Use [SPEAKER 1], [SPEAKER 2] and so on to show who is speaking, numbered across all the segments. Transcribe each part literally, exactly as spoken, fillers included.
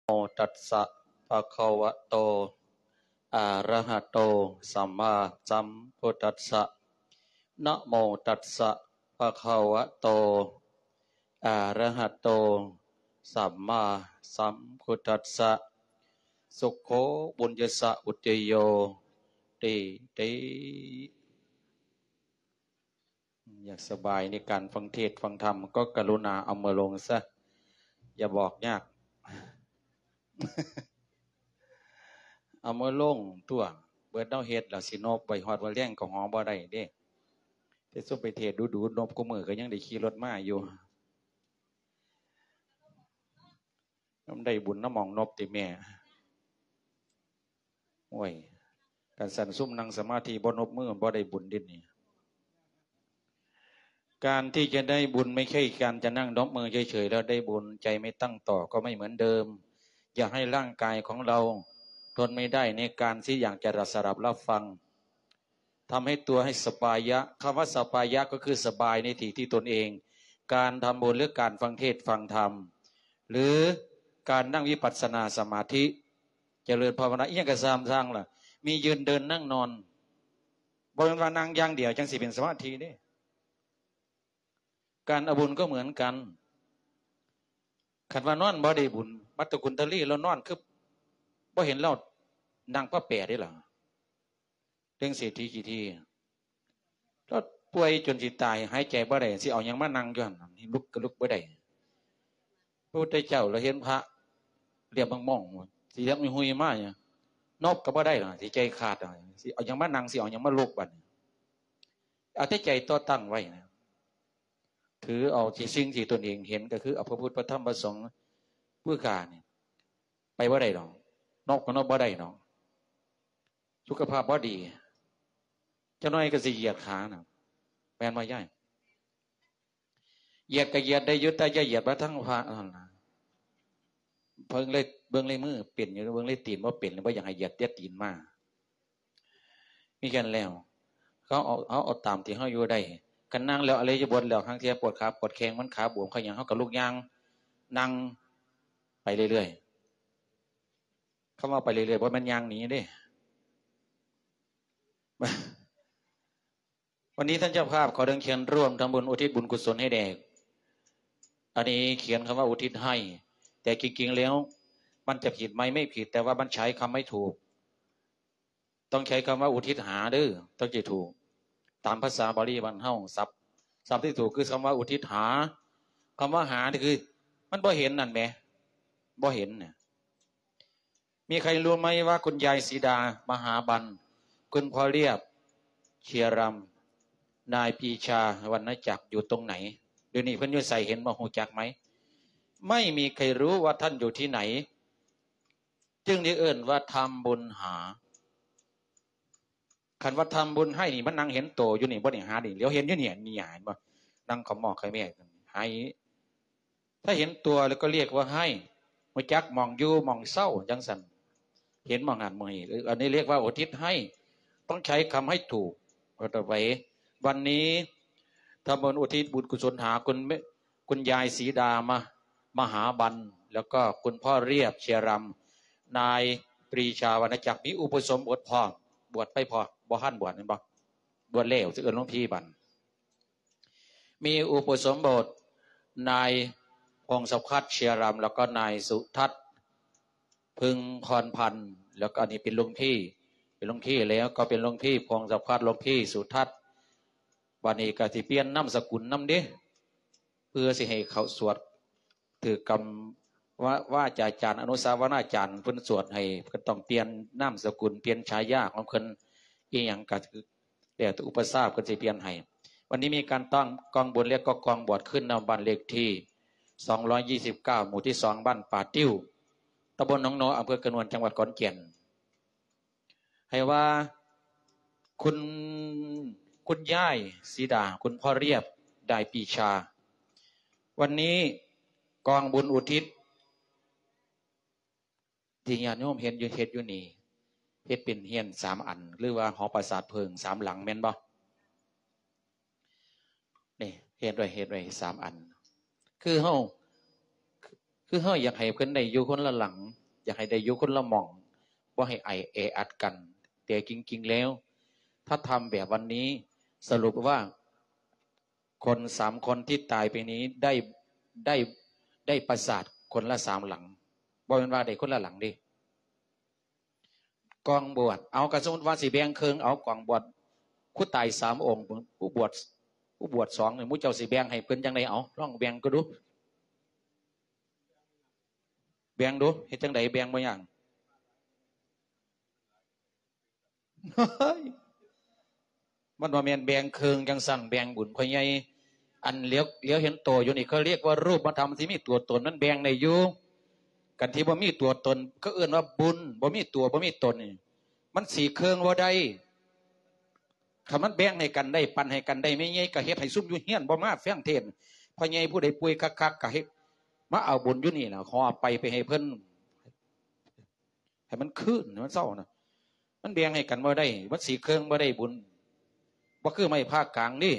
[SPEAKER 1] โมตัสสะภะคะวะโตอะระหะโตสัมมาสัมพุทธัสสะนะโมตัสสะภะคะวะโตอะระหะโตสัมมาสัมพุทธัสสะสุขโขบุญญสะอุตโยติติอยากสบายในการฟังเทศฟังธรรมก็กรุณาเอามือลงซะอย่าบอกยาก เอามือลงตัวเบิดเน่าเฮ็ดแล้วสินบใบหอดว่าเลี้ยงก็หอบ่ได้เด้แต่ซุ่มไปเทศดูๆนบก็มือก็ยังได้ขี่รถมาอยู่น้ำได้บุญน้ำมองนบติแม่โอ้ยการสั่นซุ่มนั่งสมาธิบ่นบมือบ่ได้บุญดินี่การที่จะได้บุญไม่ใช่การจะนั่งนบมือเฉยๆแล้วได้บุญใจไม่ตั้งต่อก็ไม่เหมือนเดิมอย่าให้ร่างกายของเราทนไม่ได้ในการที่อยากจะรับสรับรับฟังทำให้ตัวให้สบายะคำว่าสบายะก็คือสบายในที่ที่ตนเองการทำบุญหรือการฟังเทศฟังธรรมหรือการนั่งวิปัสสนาสมาธิเจริญภาวนาอีกอย่างกระซามสร้างล่ะมียืนเดินนั่งนอนบริเวณนั่งอย่างเดียวจังสิเป็นสมาธินี่การอบุญก็เหมือนกันขันว่านอนบ่ได้บุญมัตตกุลทลีแล้วนอนคือบ่เห็นเรานั่งพระแปะได้หรอเรื่องเศรษฐีกี่ทีแล้วป่วยจนสิตายหายใจบ่ได้สิเอายังมานั่งอยู่หั่นลุกก็ลุกบ่ได้พระพุทธเจ้าเราเห็นพระเรียบมองๆสิเรียบมีหุยมาเนี่ยนบก็บ่ได้หรอสิใจขาดสิเอายังมานั่งสิเอายังมาลุกบัดเอาแต่ใจต่อตั้งไว้นะถือเอาที่สิ่งที่ตนเองเห็นก็คือเอาพระพุทธพระธรรมพระสงฆ์เพื่อการเนี่ยไปบ่ได้หรอกนอกก็นอกบ่ได้หรอกสุขภาพบ่ดีเจ้าน้อยก็สิเหยียดขาน่ะแม่นว่าย่ายเหยียดก็เหยียดได้ยุติจะเหยียดมาทั้งพระนั่นล่ะเพิ่งเลยเบิ่งเลยมือเปลี่ยนอยู่เบิ่งเลยตีนบ่เปลี่ยนเลยบ่อยากให้เหยียดเตี้ยตีนมามีกันแล้วเขาเอาเอาเอาตามที่เฮาอยู่ได้กันนั่งแล้วอะไรจะบนแล้วข้างเทียปวดขาปวดแข้งมันขาบวมเขาอย่างเขากับลูกยางนั่งไปเรื่อยๆเขาว่าไปเรื่อยๆเพราะมันยางหนีเด้วันนี้ท่านเจ้าภาพขอเดินเขียนร่วมทำบุญอุทิศบุญกุศลให้แด่อันนี้เขียนคำว่าอุทิศให้แต่จริงๆแล้วมันจะผิดไหมไม่ผิดแต่ว่ามันใช้คำไม่ถูกต้องใช้คำว่าอุทิศหาเด้อต้องจะถูกตามภาษาบาลีบรรเทาศัพท์ศัพท์ที่ถูกคือคำว่าอุทิศหาคำว่าหานี่คือมันบ่เห็นนั่นแหมบ่เห็นเนี่ยมีใครรู้ไหมว่าคุณยายศรีดามหาบัณคุณพ่อเรียบเชียรำนายปีชาวรรณจักรอยู่ตรงไหนเดี๋ยวนี้เพิ่นอยู่ใส่เห็นบ่ฮู้จักไหมไม่มีใครรู้ว่าท่านอยู่ที่ไหนจึงได้เอิ้นว่าทำบุญหาขันว่าทำบุญให้นี่มันนั่งเห็นโตอยู่นี่บ่ได้หาดิเดี๋ยวเห็นอยู่เนี่ยนี่เห็นบ่นั่งขมอกใครแม่ให้ถ้าเห็นตัวแล้วก็เรียกว่าให้มาจักมองอยู่มองเศร้าจังสันเห็นมองงานมองนี่อันนี้เรียกว่าอุทิศให้ต้องใช้คำให้ถูกต่อไปวันนี้ทำบุญอุทิศบุญกุศลหาคุณคุณยายศรีดามามหาบัณแล้วก็คุณพ่อเรียบเชียรำนายปรีชาวรรณจักรมีอุปสมบทพอบวชไปพอบ่ฮั่นบวชนั่นบ่บวชเล้วจะเอิ้นหลวงพี่บันมีอุปสมบทนายพงศพัฒน์เชียรำแล้วก็นายสุทัศน์พึงพรพันธ์แล้วก็อันนี้เป็นหลวงพี่เป็นหลวงพี่แล้วก็เป็นหลวงพี่พงศพัฒน์หลวงพี่สุทัศน์วันนี้ก็สิเปลี่ยนนามสกุลนำเด้เพื่อสิให้เขาสวดถือกรรมว่าว่าอาจารย์อนุสาวนาจารย์เพิ่นสวดให้เพิ่นต้องเปลี่ยนนามสกุลเปลี่ยนฉายาของเพิ่นอีหยังก็คือแต่อุปสรรคเพิ่นสิเปลี่ยนให้วันนี้มีการตั้งกองบุญและก็กองบวชขึ้นณบ้านเลขที่สองร้อยยี่สิบเก้าหมู่ที่สองบ้านป่าติ้วตำบลหนองโนอำเภอกระนวนจังหวัดขอนแก่นให้ว่าคุณคุณย่ายศรีดาคุณพ่อเรียบได้ปีชาวันนี้กองบุญอุทิศที่ญาติโยมเห็นอยู่เฮ็ดอยู่นี่เฮ็ดเป็นเฮียนสามอันหรือว่าหอปราสาทเพิงสามหลังแม่นบ่นี่เฮ็ดไว้เฮ็ดไว้สามอันคือเฮาคือเฮาอยากให้เพิ่นได้อยู่คนละหลังอยากให้ได้อยู่คนละหม่องบ่ให้ไอแออัดกันแต่จริงๆแล้วถ้าทำแบบวันนี้สรุปว่าคนสามคนที่ตายไปนี้ได้ได้ได้ประสาทคนละสามหลังบ่เป็นว่าได้คนละหลังดิกองบวชเอากระสมว่าสีแบงเคืองเอากองบวชคู่ตายสามองค์ผู้บวชผู้บวชสองเนี่ยมุ้เจ้าสีแบงให้เพิ่นจังไดเอาลองแบงก็ดูแบงดูเฮ็ดจังไดแบงบ่อย่างมันว่าแม่นแบงเคืองจังสั่นแบงบุญพ่อใหญ่อันเลี้ยวเลี้ยวเห็นโตอยู่นี่เขาเรียกว่ารูปธรรมที่มีตัวตนนั้นแบงในอยู่กันที่บ่มีตัวตนก็เอื้อนว่าบุญบ่มีตัวบ่มีตนนี่มันสีเคืองว่าได้คำมันแบ่งให้กันได้ปันให้กันได้ไม่ใหญ่ก็เฮ็ดให้ซุ่มอยู่เฮียนบ่มาแฝงเทศพ่อใหญ่ผู้ใดป่วยคักๆก็เฮ็ดมาเอาบุญอยู่นี่น่ะขอไปไปให้เพิ่นให้มันคืนมันเศร้านะมันแบ่งให้กันบ่ได้มันสีเคืองบ่ได้บุญบ่คือไม่ภาคกลางนี่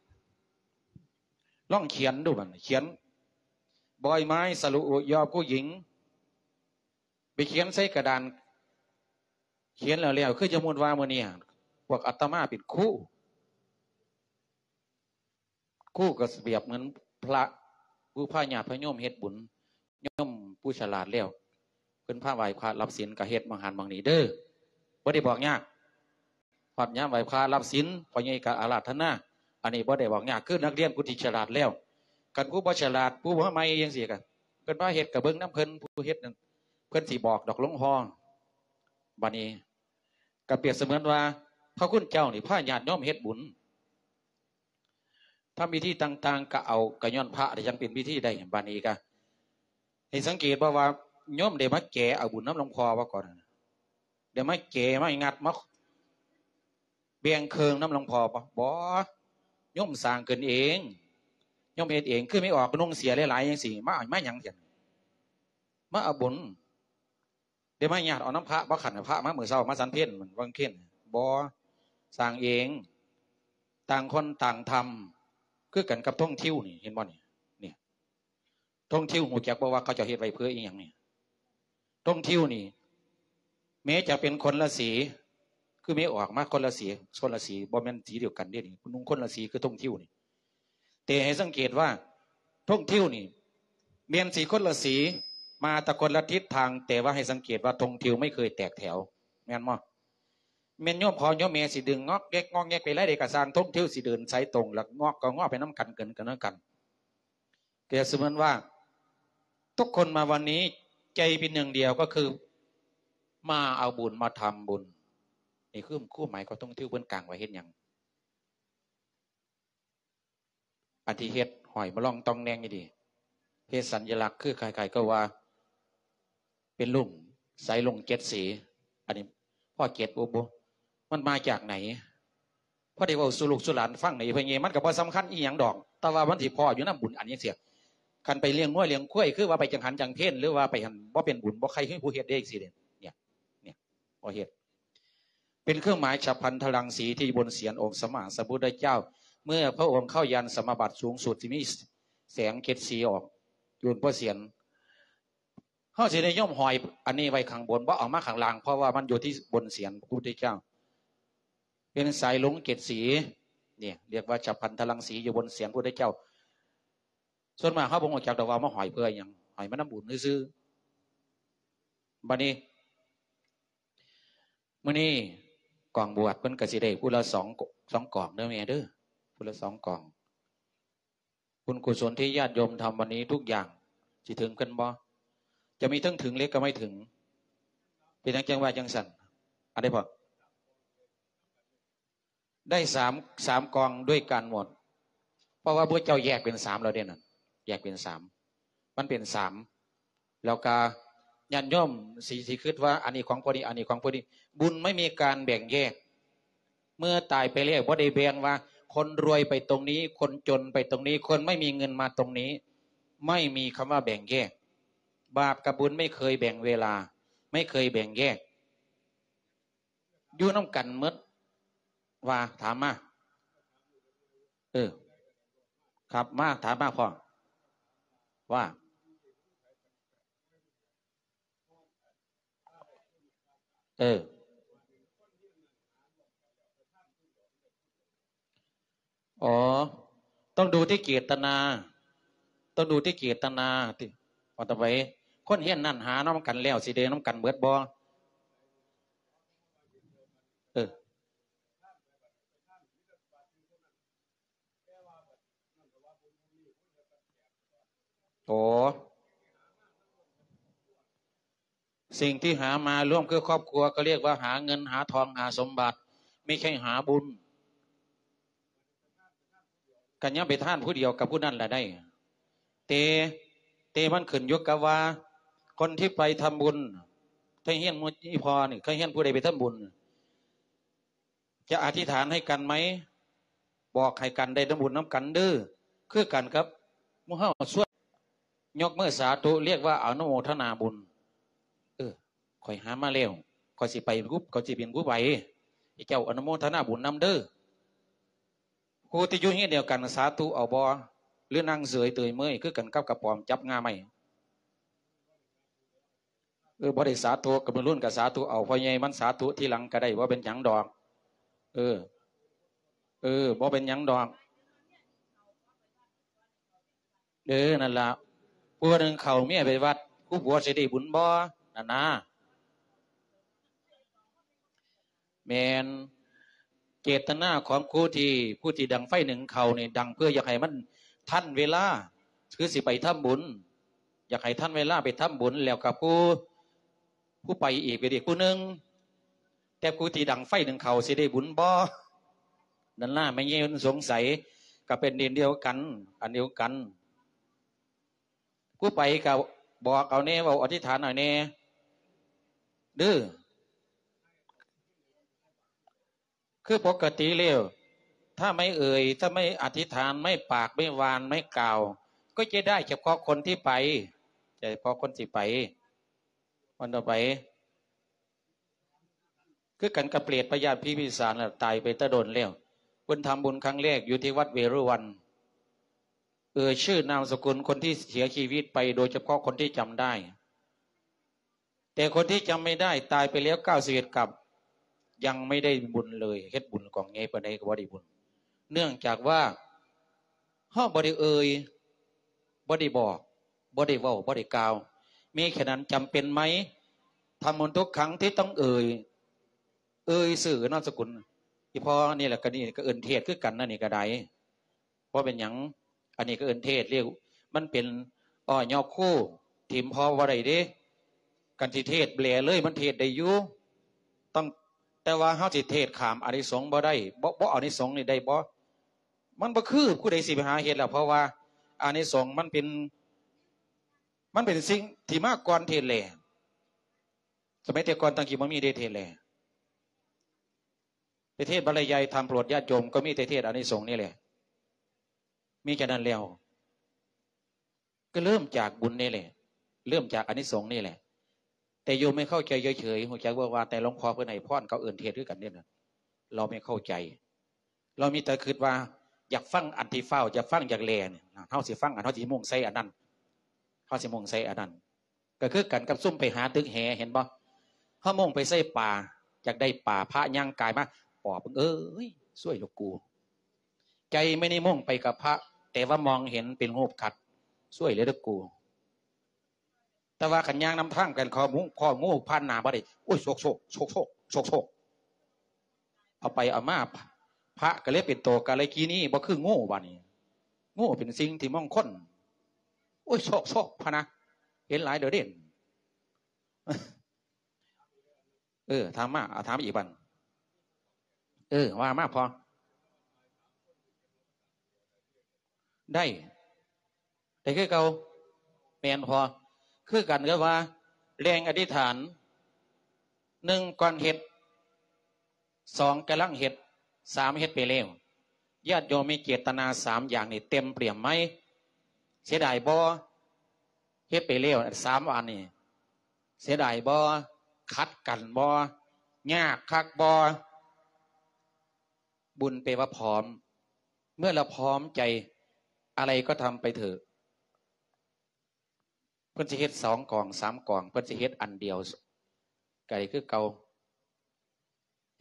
[SPEAKER 1] ลองเขียนดูมันเขียนบอยไม้สรุยอผู้หญิงไปเขียนใส่กระดานเขียนแล้วแล้วคือจะมูลว่ามื้อนี้พวกอาตมาเป็นคู่คู่ก็เปรียบเหมือนพระผู้พาญาติพระโยมเฮ็ดบุญโยมผู้ฉลาดแล้วเพิ่นพาไหว้พระรับศีลก็เฮ็ดบางหันบางนี้เด้อบ่ได้บอกยากฮอดยามไหว้พระรับศีลพ่อใหญ่ก็อาราธนาอันนี้บ่ได้บอกยากคือนักเรียนผู้ที่ฉลาดแล้วกันผู้บ่ฉลาดผู้บ่ใหม่จังซี่ก็เพิ่นพาเฮ็ดก็เบิ่งนำเพิ่นผู้เฮ็ดนั่นเพิ่นสิบอกดอกหลวงพ่อบัดนี้ก็เปรียบเสมือนว่าพระคุณเจ้านี่พาญาติโยมเฮ็ดบุญทำพิธีต่างๆก็เอากระย้อนพระที่ยังเป็นพิธีได้บัดนี้ก็ให้สังเกตว่าว่าโยมได้มาแก่เอาบุญน้ำหลวงพ่อว่าก่อนเดี๋ยวมาแก่มางัดมาเบียงเคืองน้ำหลวงพ่อปะบ่โยมสร้างเกินเองโยมเฮ็ดเองคือไม่ออกนุ่งเสียหลายๆอย่างสี่มามาหยังเถียนมาเอาบุญเดี๋ยวมาญาติเอาน้ำพระบ่ขันพระมาเมื่อเช้ามาสันเพลเหมือนวังเข่นบ่สร้างเองต่างคนต่างทำคือกันกับท่องเที่ยวนี่เห็นบ่นี่เนี่ยท่องเที่ยวหูจักบ่ว่าเขาจะเฮ็ดไว้เพื่ออีหยังนี่ท่องเที่ยวนี่แม้จะเป็นคนละสีคือไม่ออกมาคนละสีคนละสีบ่แม่นสีเดียวกันเด้นี่นุ่งคนละสีคือท่องเที่ยวนี่แต่ให้สังเกตว่าท่องเที่ยวนี่เมียนสีคนละสีมาตะคนละทิศทางแต่ว่าให้สังเกตว่าท่องเที่ยวไม่เคยแตกแถวแม่นบ่เมียนโยมพอโยมเมียสิดึงงอกแยกงอกแยกไปไล่เด็กกระสร้างท่องเที่ยวสิเดินสายตรงหลักงอกก็งอกไปน้ำกันเกินกันน้ำกันเกิดสมมติว่าทุกคนมาวันนี้ใจเป็นหนึ่งเดียวก็คือมาเอาบุญมาทำบุญนี่คือคู่หมายก็ต้องเที่ยวเบื้องกลางไว้เห็นอย่างอธิเฮ็ดหอยมาล่องตองแนงนี่ดีเฮ็ดสัญลักษณ์คือใครๆก็ว่าเป็นลุ่มใส่ลงเจ็ดสีอันนี้พ่อเจ็ดบุบมันมาจากไหนพ่อเดี๋ยวสุลุกสุหลานฟังในเพลงมันกับว่าสำคัญอีหยังดอกแต่ว่าวันที่พ่ออยู่น้ำบุญอันนี้เสียคันไปเลี้ยงง้วเลี้ยงคุ้ยคือว่าไปจังหันจังเพ่นหรือว่าไปหันว่าเป็นบุญว่าใครให้ผู้เฮ็ดได้สิเด่นเนี่ยเนี่ยพ่อเฮ็ดเป็นเครื่องหมายฉับพลันพลังสีที่บนเสียนองค์สมมาสัมพุทธเจ้าเมื่อพระองค์เข้ายันสมาบัติสูงสุดที่มีแสงเกศสีออกยืนพระเสียนเขาสิได้ย่อมหอยอันนี้ไว้ข้างบนว่าออกมาข้างล่างเพราะว่ามันอยู่ที่บนเสียนพระพุทธเจ้าเป็นสายลุงเกศสีเนี่ยเรียกว่าฉับพลันพลังสีอยู่บนเสียนพระพุทธเจ้าส่วนมากเขาบอกว่าจากดอกว่ามาหอยเพื่ออย่างหอยมันน้ำบุญซื้อบัดนี้มื้อนี้กองบวชเพิ่นก็สิได้ผู้ละสองสองกล่องเด้อแม่เด้อผู้ละสองกล่องบุญกุศลที่ญาติโยมทำวันนี้ทุกอย่างสิถึงกันบ่จะมีทั้งถึงเล็กก็ไม่ถึงเป็นจังว่าจังสั่นอันใดพอได้สามสามกองด้วยกันหมดเพราะว่าพระเจ้าแยกเป็นสามแล้วเด่นนั่นแยกเป็นสามมันเป็นสามแล้วก็ญาติโยมสีสีคิดว่าอันนี้ของพอดีอันนี้ของพอดีบุญไม่มีการแบ่งแยกเมื่อตายไปแล้วบ่ได้แบ่งว่าคนรวยไปตรงนี้คนจนไปตรงนี้คนไม่มีเงินมาตรงนี้ไม่มีคำว่าแบ่งแยกบาปกับบุญไม่เคยแบ่งเวลาไม่เคยแบ่งแยกอยู่น้ำกันมดว่าถามมาเออครับมาถามมาพ่อว่าเอออ๋อต้องดูที่เจตนาต้องดูที่เจตนาที่พอต่อไปคนเฮียนนั่นหาน้ำกันแล้วสิเดน้ำกันเบิดบ่เออโอ้สิ่งที่หามาร่วมคือครอบครัวก็เรียกว่าหาเงินหาทองหาสมบัติไม่ใช่หาบุญกันยังไปท่านผู้เดียวกับผู้นั้นแหละได้เตเตมันขึ้นยกกับว่าคนที่ไปทำบุญถ้าเฮียนมุนีพอนี่ถ้าเฮียนผู้ใดไปทำบุญจะอธิษฐานให้กันไหมบอกให้กันได้ทำบุญน้ำกันดื้อคือกันครับมุเฮาสวดยกเมื่อสาธุเรียกว่าอนุโมทนาบุญเออคอยหามาแล้วคอยสิไปรูปคอยสิเป็นผู้ไปเจ้าอนุโมทนาบุญนำเด้อผู้ที่อยู่เฮียนเดียวกันสาธุเอาบอหรือนั่งเสยเตยเมื่อยคือกันกับกระปอมจับงาไม่เออบริสาธุกับรุ่นกับสาธุเอาพอใหญ่มันสาธุที่หลังก็ได้ว่าเป็นหยังดอกเออเออบ่เป็นหยังดอกเออนั่นละผู้หนึ่งเขาเมียไปวัดผู้ผัวสิได้บุญบ่นั่นนะแมนเจตนาของผู้ที่ผู้ที่ดังไฟหนึ่งเขาเนี่ยดังเพื่ออยากให้มันท่านเวลาคือสิไปทำบุญอยากให้ท่านเวลาไปทำบุญแล้วกับผู้ผู้ไปอีกไปอีกผู้หนึ่งแต่ผู้ที่ดังไฟหนึ่งเขาสิได้บุญบ่นั่นล่ะไม่เงี้ยสงสัยก็เป็นเดียวกันอันเดียวกันผู้ไปกับบอกเอาเน่ว่าอธิษฐานหน่อยเน่ดื้อคือปกติเร็วถ้าไม่เอ่ยถ้าไม่อธิษฐานไม่ปากไม่วานไม่กล่าวก็จะได้เฉพาะคนที่ไปเฉพาะคนที่ไปวันต่อไปคือกันกับเปรตพญาธิพิพิสารตายไปตะโดนแล้วเพิ่นทำบุญครั้งแรกอยู่ที่วัดเวรุวันเออชื่อนามสกุลคนที่เสียชีวิตไปโดยเฉพาะคนที่จำได้แต่คนที่จำไม่ได้ตายไปแล้วเก้าสิบเอ็ดกับยังไม่ได้บุญเลยเฮ็ดบุญของไงปานใดก็บ่ได้บุญเนื่องจากว่าเฮาบ่ได้เอ่ยบ่ได้บอกบ่ได้เว้าบ่ได้กล่าวมีแค่นั้นจำเป็นไหมทำบุญทุกครั้งที่ต้องเอ่ยเอ่ยสื่อนามสกุลที่พอนี่แหละก็นี่ก็เอิ้นเทศคือกันนั่นนี่ก็ได้เพราะเป็นหยังอันนี้ก็เอิ้นเทศเรียกมันเป็นอ้อยอคู่ทีมพอบ่ได้เด้กันสิเทศแบลเลยมันเทศได้อยู่ต้องแต่ว่าเฮาสิเทศขามอานิสงส์บ่ได้บ่บ่อานิสงส์นี่ได้บ่มันบ่คือผู้ใดสิไปหาเฮ็ดแล้วเพราะว่าอานิสงส์มันเป็นมันเป็นสิ่งที่มาก่อนเทศแลสมัยแต่ก่อนตั้งกี่บ่มีได้เทศแลประเทศบรรยายธรรมโปรดญาติโยมก็มีแต่เทศอานิสงส์นี่แหละมีแค่นั้นแล้วก็เริ่มจากบุญนี่แหละเริ่มจากอานิสงส์นี่แหละแต่โยมไม่เข้าใจเฉยๆหัวใจว่าว่าแต่หลวงพ่อเพื่อนให้พรเขาเอื่นเทศด้วยกันเนี่ยนะเราไม่เข้าใจ เรามีแต่คิดว่าอยากฟังอันที่เฝ้าอยากฟังอยากแลเนี่ยเท่าสิฟังอันเท่าสิมุ่งใส่อันนั้นเท่าสิมุ่งใส่อันนั้นก็คือกันกับซุ่มไปหาตึกแหเห็นบ่เขามุ่งไปใส่ป่าอยากได้ป่าพระย่างกายมาปอบเอ้ยช่วยลูกกูใจไม่ได้มุ่งไปกับพระแต่ว่ามองเห็นเป็นรูปขัดช่วยเลยลูกกูแต่ว่าขันย่างนำทางกันคอมุ้งคองูพันหนาบ่ได้โอ้ยโชคโชคโชคโชคโชคโชคเอาไปเอามาพระก็เลยเป็นโตกาเลยกีนี่บ่คืองูบ้านี้งูเป็นสิ่งที่มองค้นโอ้ยโชคโชคพะนะเห็นหลายเดือดเด่นเออถามมาถามอีกบันเออว่ามาพอได้แต่คือเก่าแมนพอคือกันก็ว่าแรงอธิษฐานหนึ่งก่อนเห็ดสองกำลังเห็ดสามเห็ดไปเร็วญาติโยมมีเจตนาสามอย่างนี่เต็มเปี่ยมไหมเสียดายบ่เฮ็ดไปเร็วสามวันนี่เสียดายบ่คัดกันบ่ยากคักบ่บุญเปว่าพร้อมเมื่อเราพร้อมใจอะไรก็ทำไปเถอะเพิ่นสิเฮ็ดสองกล่องสามกล่องเพิ่นสิเฮ็ดอันเดียวไก่คือเก่า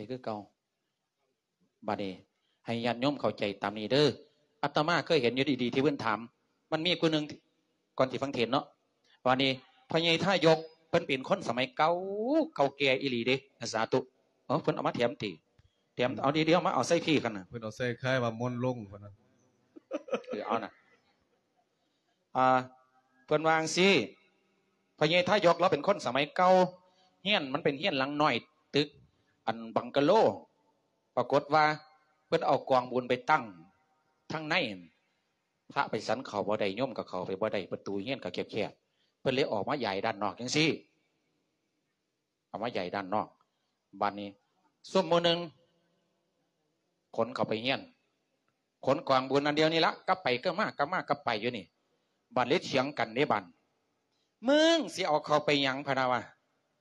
[SPEAKER 1] นี่คือเก่าบาดนี้ให้ญาติโยมเข้าใจตามนี้เด้ออาตมาเคยเห็นอยู่ดีๆที่เพิ่นถามมันมีคนหนึ่งก่อนที่ฟังเทศเนาะวันนี้พญายท่ายกเพิ่นเป็นคนสมัยเก่าเก่าแก่อีหลีเด้สาธุเออเพิ่นเอามาแถมตีแถมเอาดีเดียวมาเอาใส่พี่กันนะ
[SPEAKER 2] เพิ่นเอาใส่คล้ายว่ามนต์ลงพุ่นน่ะ
[SPEAKER 1] เออเอาน่ะอ่าเพิ่นวางสิพญายท่ายกเราเป็นคนสมัยเก่าเฮียนมันเป็นเฮียนหลังน้อยตึกอันบังกะโลปรากฏว่าเพิ่นเอากองบุญไปตั้งทั้งในพระไปสันเขาบ่ได้โยมกับเขาไปบ่ได้ประตูเฮียนกับแคบๆเพิ่นเลยออกมาใหญ่ด้านนอกจังซี่เอามาใหญ่ด้านนอกบัดนี้ส้มมือหนึ่งขนเข้าไปเฮียนขนกองบุญอันเดียวนี่ละก็ไปก็มากก็มากก็ไปอยู่นี่บัดเล็ดเฉียงกันในบันมึงสิเอาเขาไปยังพะนาวะ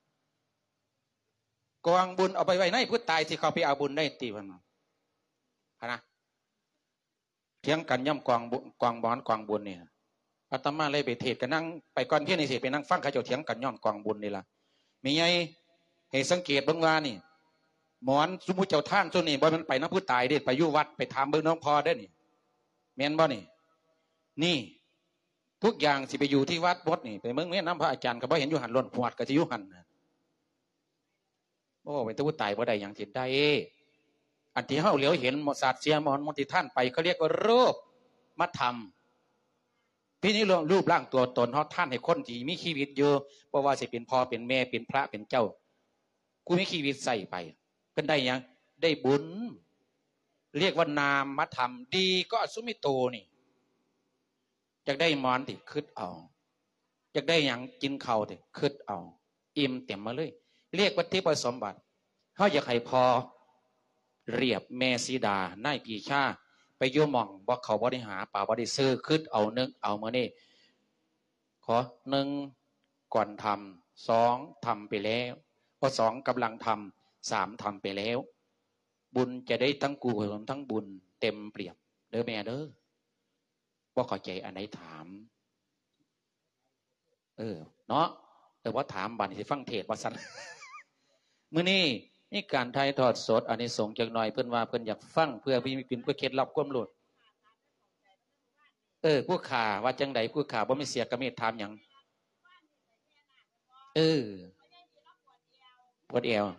[SPEAKER 1] กองบุญเอาไปไว้ในผู้ตายที่เขาไปเอาบุญได้ตีพันพะนะเถียงกันย่ำกองบุกองบอนกองบุญเนี่ยอาตมาเลยไปเทศกันนั่งไปก่อนเที่ยงนี่สิไปนั่งฟังเขาเจ้าเถียงกันย่อมกองบุญนี่ล่ะมีไงให้สังเกตบางว่านี่หมอนสมมุติเจ้าท่านส่วนนี้บ่มันไปน้ำผู้ตายเด็ดไปอยู่วัดไปถามเบิ่งน้องพอได้นี่แม่นบ่นี่นี่ทุกอย่างสิไปอยู่ที่วัดวัดนี่ไปเมืองเมียน้ำพระอาจารย์ก็บ่เห็นอยู่หันล้นหวดก็จะอยู่หันโอ้เป็นตัวตายบ่ได้อย่างที่ได้อันที่เฮาเหลียวเห็นหมดศาสตร์เสียมอนมนติท่านไปเขาเรียกว่ารูปมัดธรรมพี่นี้รูปร่างตัวตนเขาท่านให้คนที่มีชีวิตเยอะเพราะว่าสิเป็นพ่อเป็นแม่เป็นพระเป็นเจ้ากูมีชีวิตใส่ไปเป็นได้ยังได้บุญเรียกว่านามมัดธรรมดีก็อสุมิโตนี่อยากได้มอนติคืดเอาอยากได้อย่างกินเข่าติคืดเอาอิ่มเต็มมาเลยเรียกว่าทิพย์สมบัติเขาอยากให้พอเรียบแม่สีดานายปีชาไปโยมองว่าเขาบริหาป่าบริซื้อคืดเอาหนึ่งเอาเมื่อนี่ขอหนึ่งก่อนทำสองทำไปแล้วพอสองกำลังทำสามทำไปแล้วบุญจะได้ทั้งกูทั้งบุญเต็มเปรียบเด้อแม่เด้อว่าเข้าใจอันไหนถามเออเนาะแต่ว่าถามบันสิฟังเทศว่าสันมื้อนี้นี่การถ่ายทอดสดอานิสงส์จักหน่อยเพิ่นว่าเพิ่นอยากฟังเพื่อพี่มีปิ่นเพื่อเคล็ดลับความรู้เออผู้ข่าว่าจังไดผู้ข่าบ่มีเสียกระเม็ดถามหยังเออปวดเอว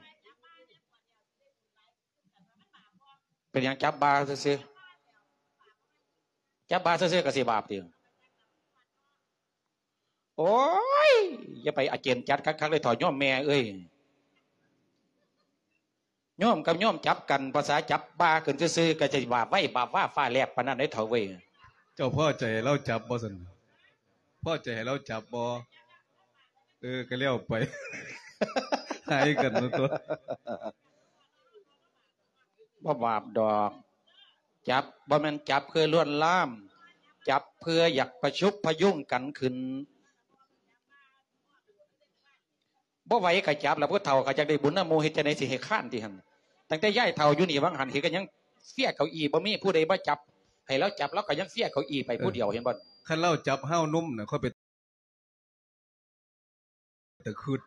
[SPEAKER 1] เป็นหยังจับบาซื่อๆจับบาซื่อๆก็สิบาปติโอ้ยอย่าไปอาเจนจัดคักๆเลยถอดย่อมแม่เอ้ยย่อมกับย่อมจับกันภาษาจับบาขึ้นซื่อๆก็จะบาปไว้บาปว่าฟ้าแลบปานนั้นได้เท่าเว้ย
[SPEAKER 2] เจ้าพ่อใจเราจับบ่ซั่นพ่อใจให้เราจับบ่เออก็แล้วไปหายกันตัว
[SPEAKER 1] บ่บาปดอกจับบ่แม่นจับเพื่อล้วนล่ามจับเพื่ออยากประชุบพยุงกันขึ้นบ่ไหวก็จับแล้วผู้เฒ่าก็จักได้บุญนะโมเฮ็ดจังได๋สิให้ค้านที่หั่นตั้งแต่ย้ายเฒ่าอยู่นี่วังหันเฮ็ดก็ยังเฟี้ยเก้าอี้บ่มีผู้ใดมาจับให้เราจับเราก็ยังเฟี้ยเก้าอี้ไปผู้เดียวเห็นบ่
[SPEAKER 2] คันเราจับห้าวนุ่มน่ะค่อยไปตะคืด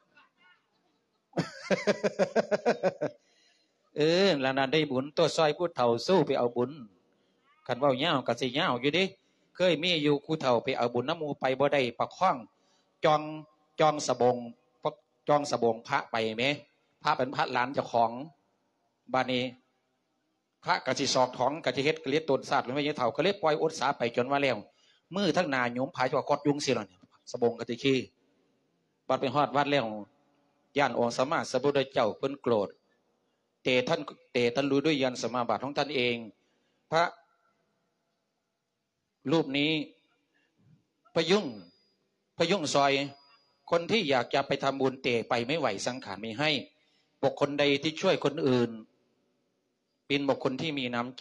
[SPEAKER 1] เออแล้วน่ะได้บุญตัวซอยผู้เฒ่าสู้ไปเอาบุญคันเว้ายาวก็สิยาวอยู่ดิเคยมีอยู่ผู้เฒ่าไปเอาบุญน้ำหมู่ไปบ่ได้ประคองจองจองสบงจองสบงพระไปไหมพระเป็นพระหลานเจ้าของบานีพระกะสิสอกท้องกะสิเฮ็ดกะเลียตนศาสตร์หรือไม่ใช่เฒ่าก็เลยปล่อยอดสาไปจนว่าแล้วมือทั้งนาโยมผายจะกอดยุงสิล่ะเนี่ยสบงกะสิขี้บัดไปฮอดวัดแล้วย่านองค์สมมาสัพพุทธเจ้าเพิ่นโกรธเตท่านเตท่านรู้ด้วยญาณสมาบัติของท่านเองพระรูปนี้พยุงพยุงซอยคนที่อยากจะไปทำบุญเตะไปไม่ไหวสังขารไม่ให้บุคคลใดที่ช่วยคนอื่นเป็นบุคคลที่มีน้ำใจ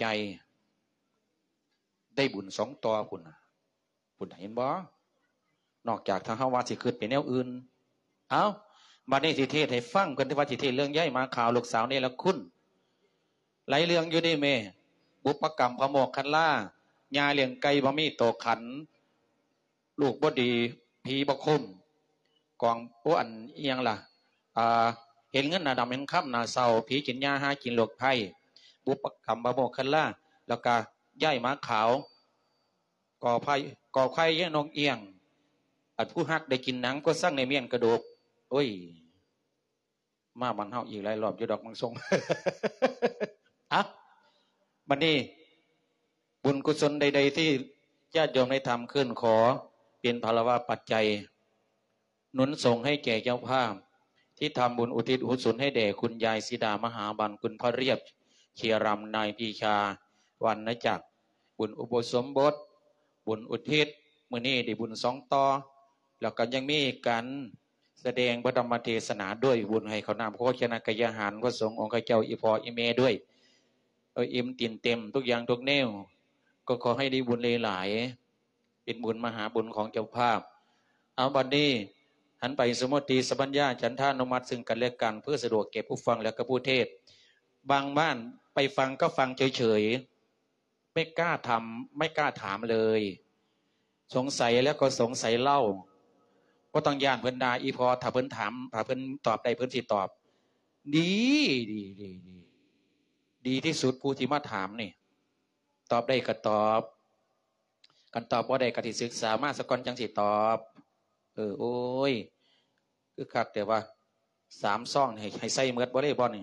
[SPEAKER 1] ได้บุญสองต่อคุณบุญเห็นบ่นอกจากทางฮาวาสิขึ้นเป็นแนวอื่นเอาบัดนี้สิเทศให้ฟังเพิ่นที่ว่าสิเทศเรื่องย้ายมาข่าวลูกสาวนี่ละคุณหลายเรื่องอยู่นี่แม่บุพกรรมพระโมกขันล่ายาเลี้ยงไก่บ่มีโตขันลูกบ่ดีผีบ่คมกองโอ้อันเอียงล่ะอ่าเห็นเงินหนาดำเห็นค่ำหนาเศร้าผีกินยาหากินโรคภัยบุปกรรมบะโมกคันล่าแล้วก็ย่ายม้าขาวก่อไผ่ก่อไข่ยนงเอียงอัดผู้ฮักได้กินหนังก็สร้างในเมียนกระดูกโอ้ยมาบันเฮาอีกหลายรอบอยู่ดอกมังทรง อ่ะบัดนี้บุญกุศลใดๆที่ญาติโยมได้ทำขึ้นขอเป็นภารวะปัจจัยหนุนส่งให้แก่เจ้าภาพที่ทำบุญอุทิศอุศลให้แด่คุณยายสีดามหาบันคุณพระเรียบเคียรำนายพีชาวันนจักรบุญอุโบสถสมบทบุญอุทิศมื้อนี้ได้บุญสองต่อแล้วก็ยังมีการแสดงพระธรรมเทศนาด้วยบุญให้เขานำโคชนกยาหารพระสงฆ์องค์เจ้าอีพออีเมด้วยเอออิ่มตินเต็มทุกอย่างทุกแนวก็ขอให้ได้บุญหลายๆเป็นบุญมหาบุญของเจ้าภาพเอาบัดนี้หันไปสมุติสปัญญาจันทานุมัติซึ่งกันและกันเพื่อสะดวกเก็บผู้ฟังและก็ผู้เทศบางบ้านไปฟังก็ฟังเฉยๆไม่กล้าทำไม่กล้าถามเลยสงสัยแล้วก็สงสัยเล่าก็ต้องย่านเพิ่นดาอีพอถ้าเพิ่นถามถ้าเพิ่นตอบได้เพิ่นสิตอบดีดีดีดีดีที่สุดผู้ที่มาถามนี่ตอบได้ก็ตอบกันตอบบ่ได้ก็สิศึกษามาสักก่อนจังสิตอบเออโอ้ยคือคักแต่ว่าสามซ่องให้ให้ใส่เมือดบ่ได้บ่นี่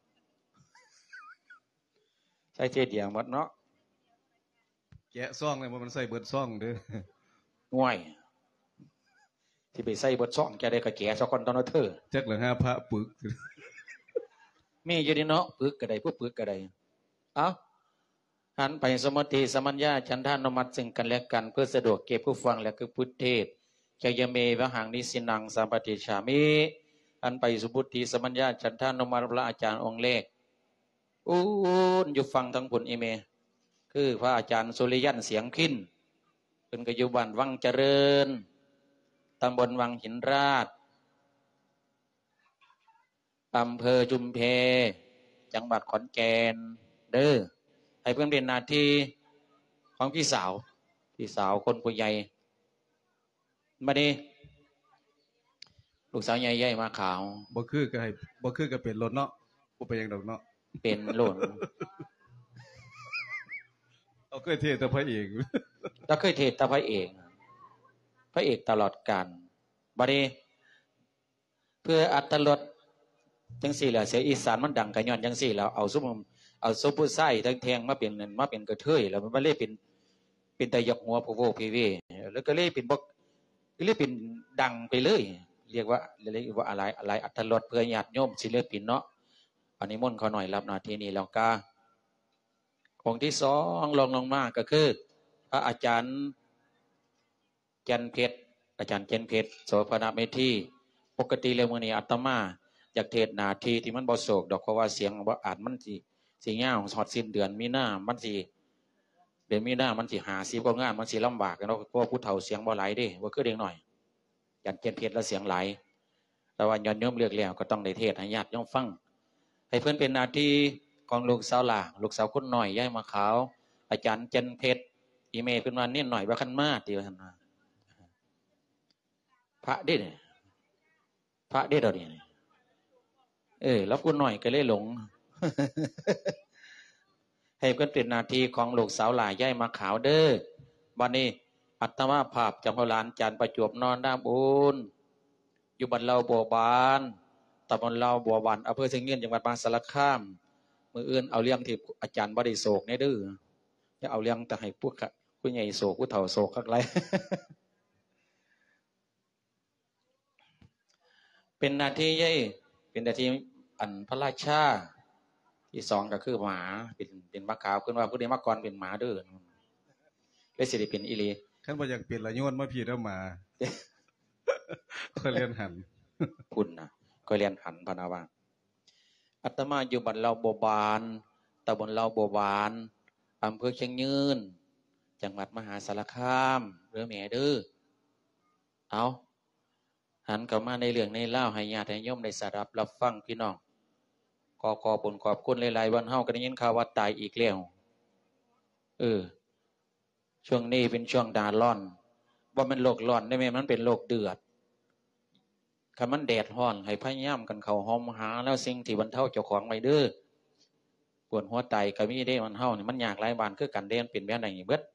[SPEAKER 1] ใส่เทเดียวหมดเนาะ
[SPEAKER 2] แกะซ่องเลยมันใส่เบิดซ่องเด้อ
[SPEAKER 1] ง่วยที่ไปใส่เบิดซ่องแกได้ก็แก่สักคนตอนนั้นเธอ
[SPEAKER 2] จักละห้าพระปึก
[SPEAKER 1] มีอยู่ดีเนาะปึกก็ได้ผู้ปึกก็ได้เอ้าหันไปสมติสมัญญาจันทานุมัติซึ่งกันและกันเพื่อสะดวกเก็บผู้ฟังและคือพุทธเทศจยเมวหังนิสินังสัมปติฉามิอันไปสุพุทธิสมัญญาจันทานุมัติพระอาจารย์องค์เลขอู้นอยู่ฟังทั้งผลอีเมคือพระอาจารย์สุริยันเสียงขึ้นเป็นกยุบันวังเจริญตำบลวังหินราชอำเภอจุมเพจังหวัดขอนแก่นเด้อให้เพื่อนเป็นนาทีของพี่สาวพี่สาวคนผู้ใหญ่มาดิลูกสาวใหญ่ๆมาขาว
[SPEAKER 2] บ่คือก็ให้บ่คือก็เป็นรถเนาะบ่เป็นหยังดอกเนาะ
[SPEAKER 1] เป็นหล่น
[SPEAKER 2] เอาเคยเทศแต่พระเอก
[SPEAKER 1] เราเคยเทศแต่พระเอกพระเอกตลอดกาลบัดนี้เพื่ออัตลดจังสี่แหละเสียอีสานมันดังกะย้อนจังสี่แล้วเอาซุมเอาซุปผู้ไส้ทั้งแทงมาเป็นมาเป็นกระเทยแล้วมันเลยเป็นเป็นตะยกหัวโพโวพีวีแล้วก็เลยเป็นบ่ก็เลยเป็นดังไปเลยเรียกว่าเรียกว่าอะไรอะไรอัตลดเพื่อญาติโยมศิลปินเนาะอันนี้มนต์เขาหน่อยรับหน้าที่นี้แล้วก็องค์ที่สองลงลงมาก็คือพระอาจารย์จันเพชรอาจารย์จันเพชรโสภณเมธีปกติแล้วมื้อนี้อาตมาอยากเทศนาทีที่มันบ่โศกดอกเพราะว่าเสียงบ่อาจมันสิสิยาวฮอดสิ้นเดือนมีนามันสิเดือนมีนามันสิห้าสิบกว่างานมันสิลำบากเนาะเพราะผู้เฒ่าเสียงบ่หลายเด้บ่คือเด็กน้อยอาจารย์จันเพชรแล้วเสียงหลายแต่ว่าญาติโยมเลือกแล้วก็ต้องได้เทศให้ญาติโยมฟังให้เพิ่นเป็นหน้าที่ของลูกสาวหลาลูกสาวคนน้อยย้ายมาขาวอาจารย์จันเพชรอีเมลเพิ่นว่าเน้นหน่อยว่าคันมาติว่าซั่นน่ะพระเด้เนี่ยพระเด้ดอกนี่เออแล้วคนน้อยก็เลยหลงให้เพิ่นเป็นหน้าที่ของลูกสาวหลาย้ายมาขาวเด้อบัดนี้อัตมาภาพจำพลานจันประจวบนอนด้ามบุญอยู่บ้านเราบัวบานตำบลเราบัวบานอำเภอเชียงยืนจังหวัดมหาสารคามมืออื่นเอาเรื่องที่อาจารย์บ่ได้โศกเนี่ยดื้อจะเอาเรื่องแต่ให้พวกผู้ใหญ่โศกผู้เฒ่าโศกคักไรเป็นนาทีใหญ่เป็นนาทีอันพระราชาที่สองก็คือหมาเป็นเป็นมะขาวขึ้นว่าผู้ใดมาก่อนเป็นหมาดื้อเลยสิได้เป็นอีหลี
[SPEAKER 2] คันบ่อยากเป็นละโยนมาพี่แล้วมาก็เรียนหัน
[SPEAKER 1] คุณนะก็เรียนหันพนาวาอาตมาอยู่บ้านเราบัวบานตำบลเราบัวบานอำเภอเชียงยืนจังหวัดมหาสารคามเรือแม่ดื้อเอาหันเข้ามาในเรื่องในเล่าให้ญาติโยมได้สดับรับฟังพี่น้องขอขอบคุณขอบคุณหลายๆวันเฮาก็ได้ยินข่าวว่าตายอีกแล้วเออช่วงนี้เป็นช่วงดาร้อนว่ามันโลกร้อนได้ไหมมันเป็นโลกเดือดคันมันแดดร้อนให้พยายามกันเข้าห้องหาแล้วสิ่งที่บรรเทาเจ้าของไว้เด้อปวดหัวไตก็มีได้มันเฮานี่มันยากหลายบานคือกันเด่นเป็นแบบไหนเบิด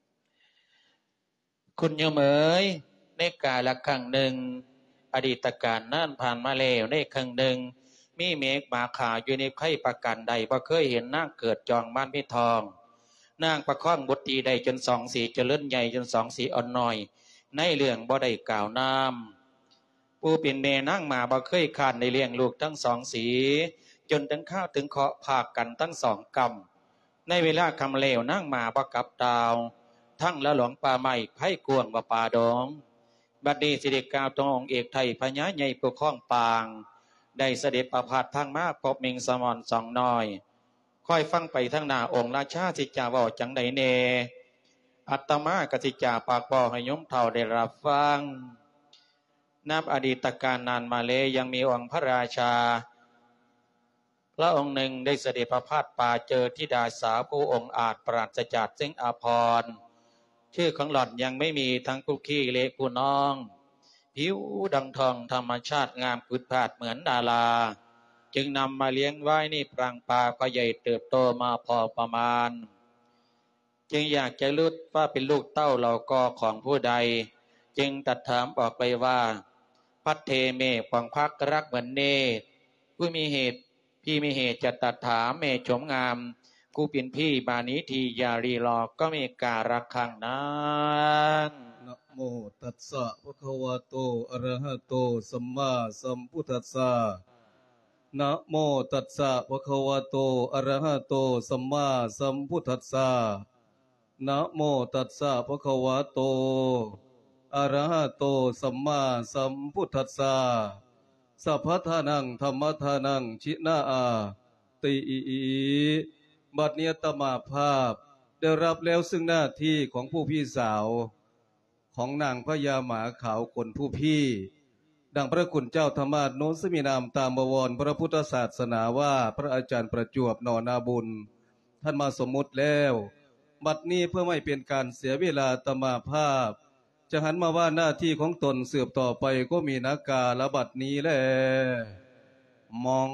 [SPEAKER 1] คุณโยมเอ๋ยในกาลครั้งหนึ่งอดีตการนานผ่านมาแล้วในครั้งหนึ่งมีเมฆมาขาวอยู่ในไข่ประกันใดบ่เคยเห็นนางเกิดจองบ้านพิทองนางประคองบุตรีใดจนสองสีเจริญใหญ่จนสองสีอ่อนน้อยในเรื่องบ่ได้กล่าวนามผู้เป็นเมนั่งมาบ่เคยขาดในเลี้ยงลูกทั้งสองสีจนถึงข้าวถึงเคาะพากกันทั้งสองกำในเวลาคำเลวนั่งมาบ่กับดาวทั้งละหลวงป่าใหม่ไผ่กวงว่าป่าดองบัดนี้สิเดกาวตรงองค์เอกไทยพญาใหญ่ปกครองปางได้เสด็จประพาสทางมาพบเมงสมอนสองน้อยค่อยฟังไปทั้งหน้าองค์ราชาสิจาว่าจังใดเนอัตมากสิจาปากบ่อให้ยมเท่าได้รับฟังนับอดีตการนานมาเลยังมีองค์พระราชาพระองค์หนึ่งได้เสด็จประพาสป่าเจอธิดาสาวผู้องค์อาจปราศจากซึ่งอาภรณ์ชื่อของหล่อนยังไม่มีทั้งผู้ขี้เละผู้น้องผิวดังทองธรรมชาติงามกุดผาดเหมือนดาราจึงนำมาเลี้ยงไว้นี่ปรางป่าก็ใหญ่เติบโตมาพอประมาณจึงอยากจะรู้ว่าเป็นลูกเต้าเหล่ากอของผู้ใดจึงตัดถามออกไปว่าพัดเทเมปองพักรักเหมือนเนตรผู้มีเหตุพี่มีเหตุจะตัดถามเมชมงามกูเป็นพี่บานิทียารีรอก็มีการักขังนั้น
[SPEAKER 2] นะโมตัสสะภะคะวะโตอะระหะโตสัมมาสัมพุทธัสสะนะโมตัสสะภะคะวะโตอะระหะโตสัมมาสัมพุทธัสสะนะโมตัสสะภะคะวะโตอะระหะโตสัมมาสัมพุทธัสสะสัพพทานังธัมมทานังชินาอาติบัดเนียตมาภาพได้รับแล้วซึ่งหน้าที่ของผู้พี่สาวของนางพญาหมาขาวคนผู้พี่ดังพระคุณเจ้าธรรมาสโน้นสมีนามตามบวรพระพุทธศาสนาว่าพระอาจารย์ประจวบนอนาบุญท่านมาสมมุติแล้วบัดนี้เพื่อไม่เป็นการเสียเวลาตมาภาพจะหันมาว่าหน้าที่ของตนสืบต่อไปก็มีนากาละบัดนี้แลมอง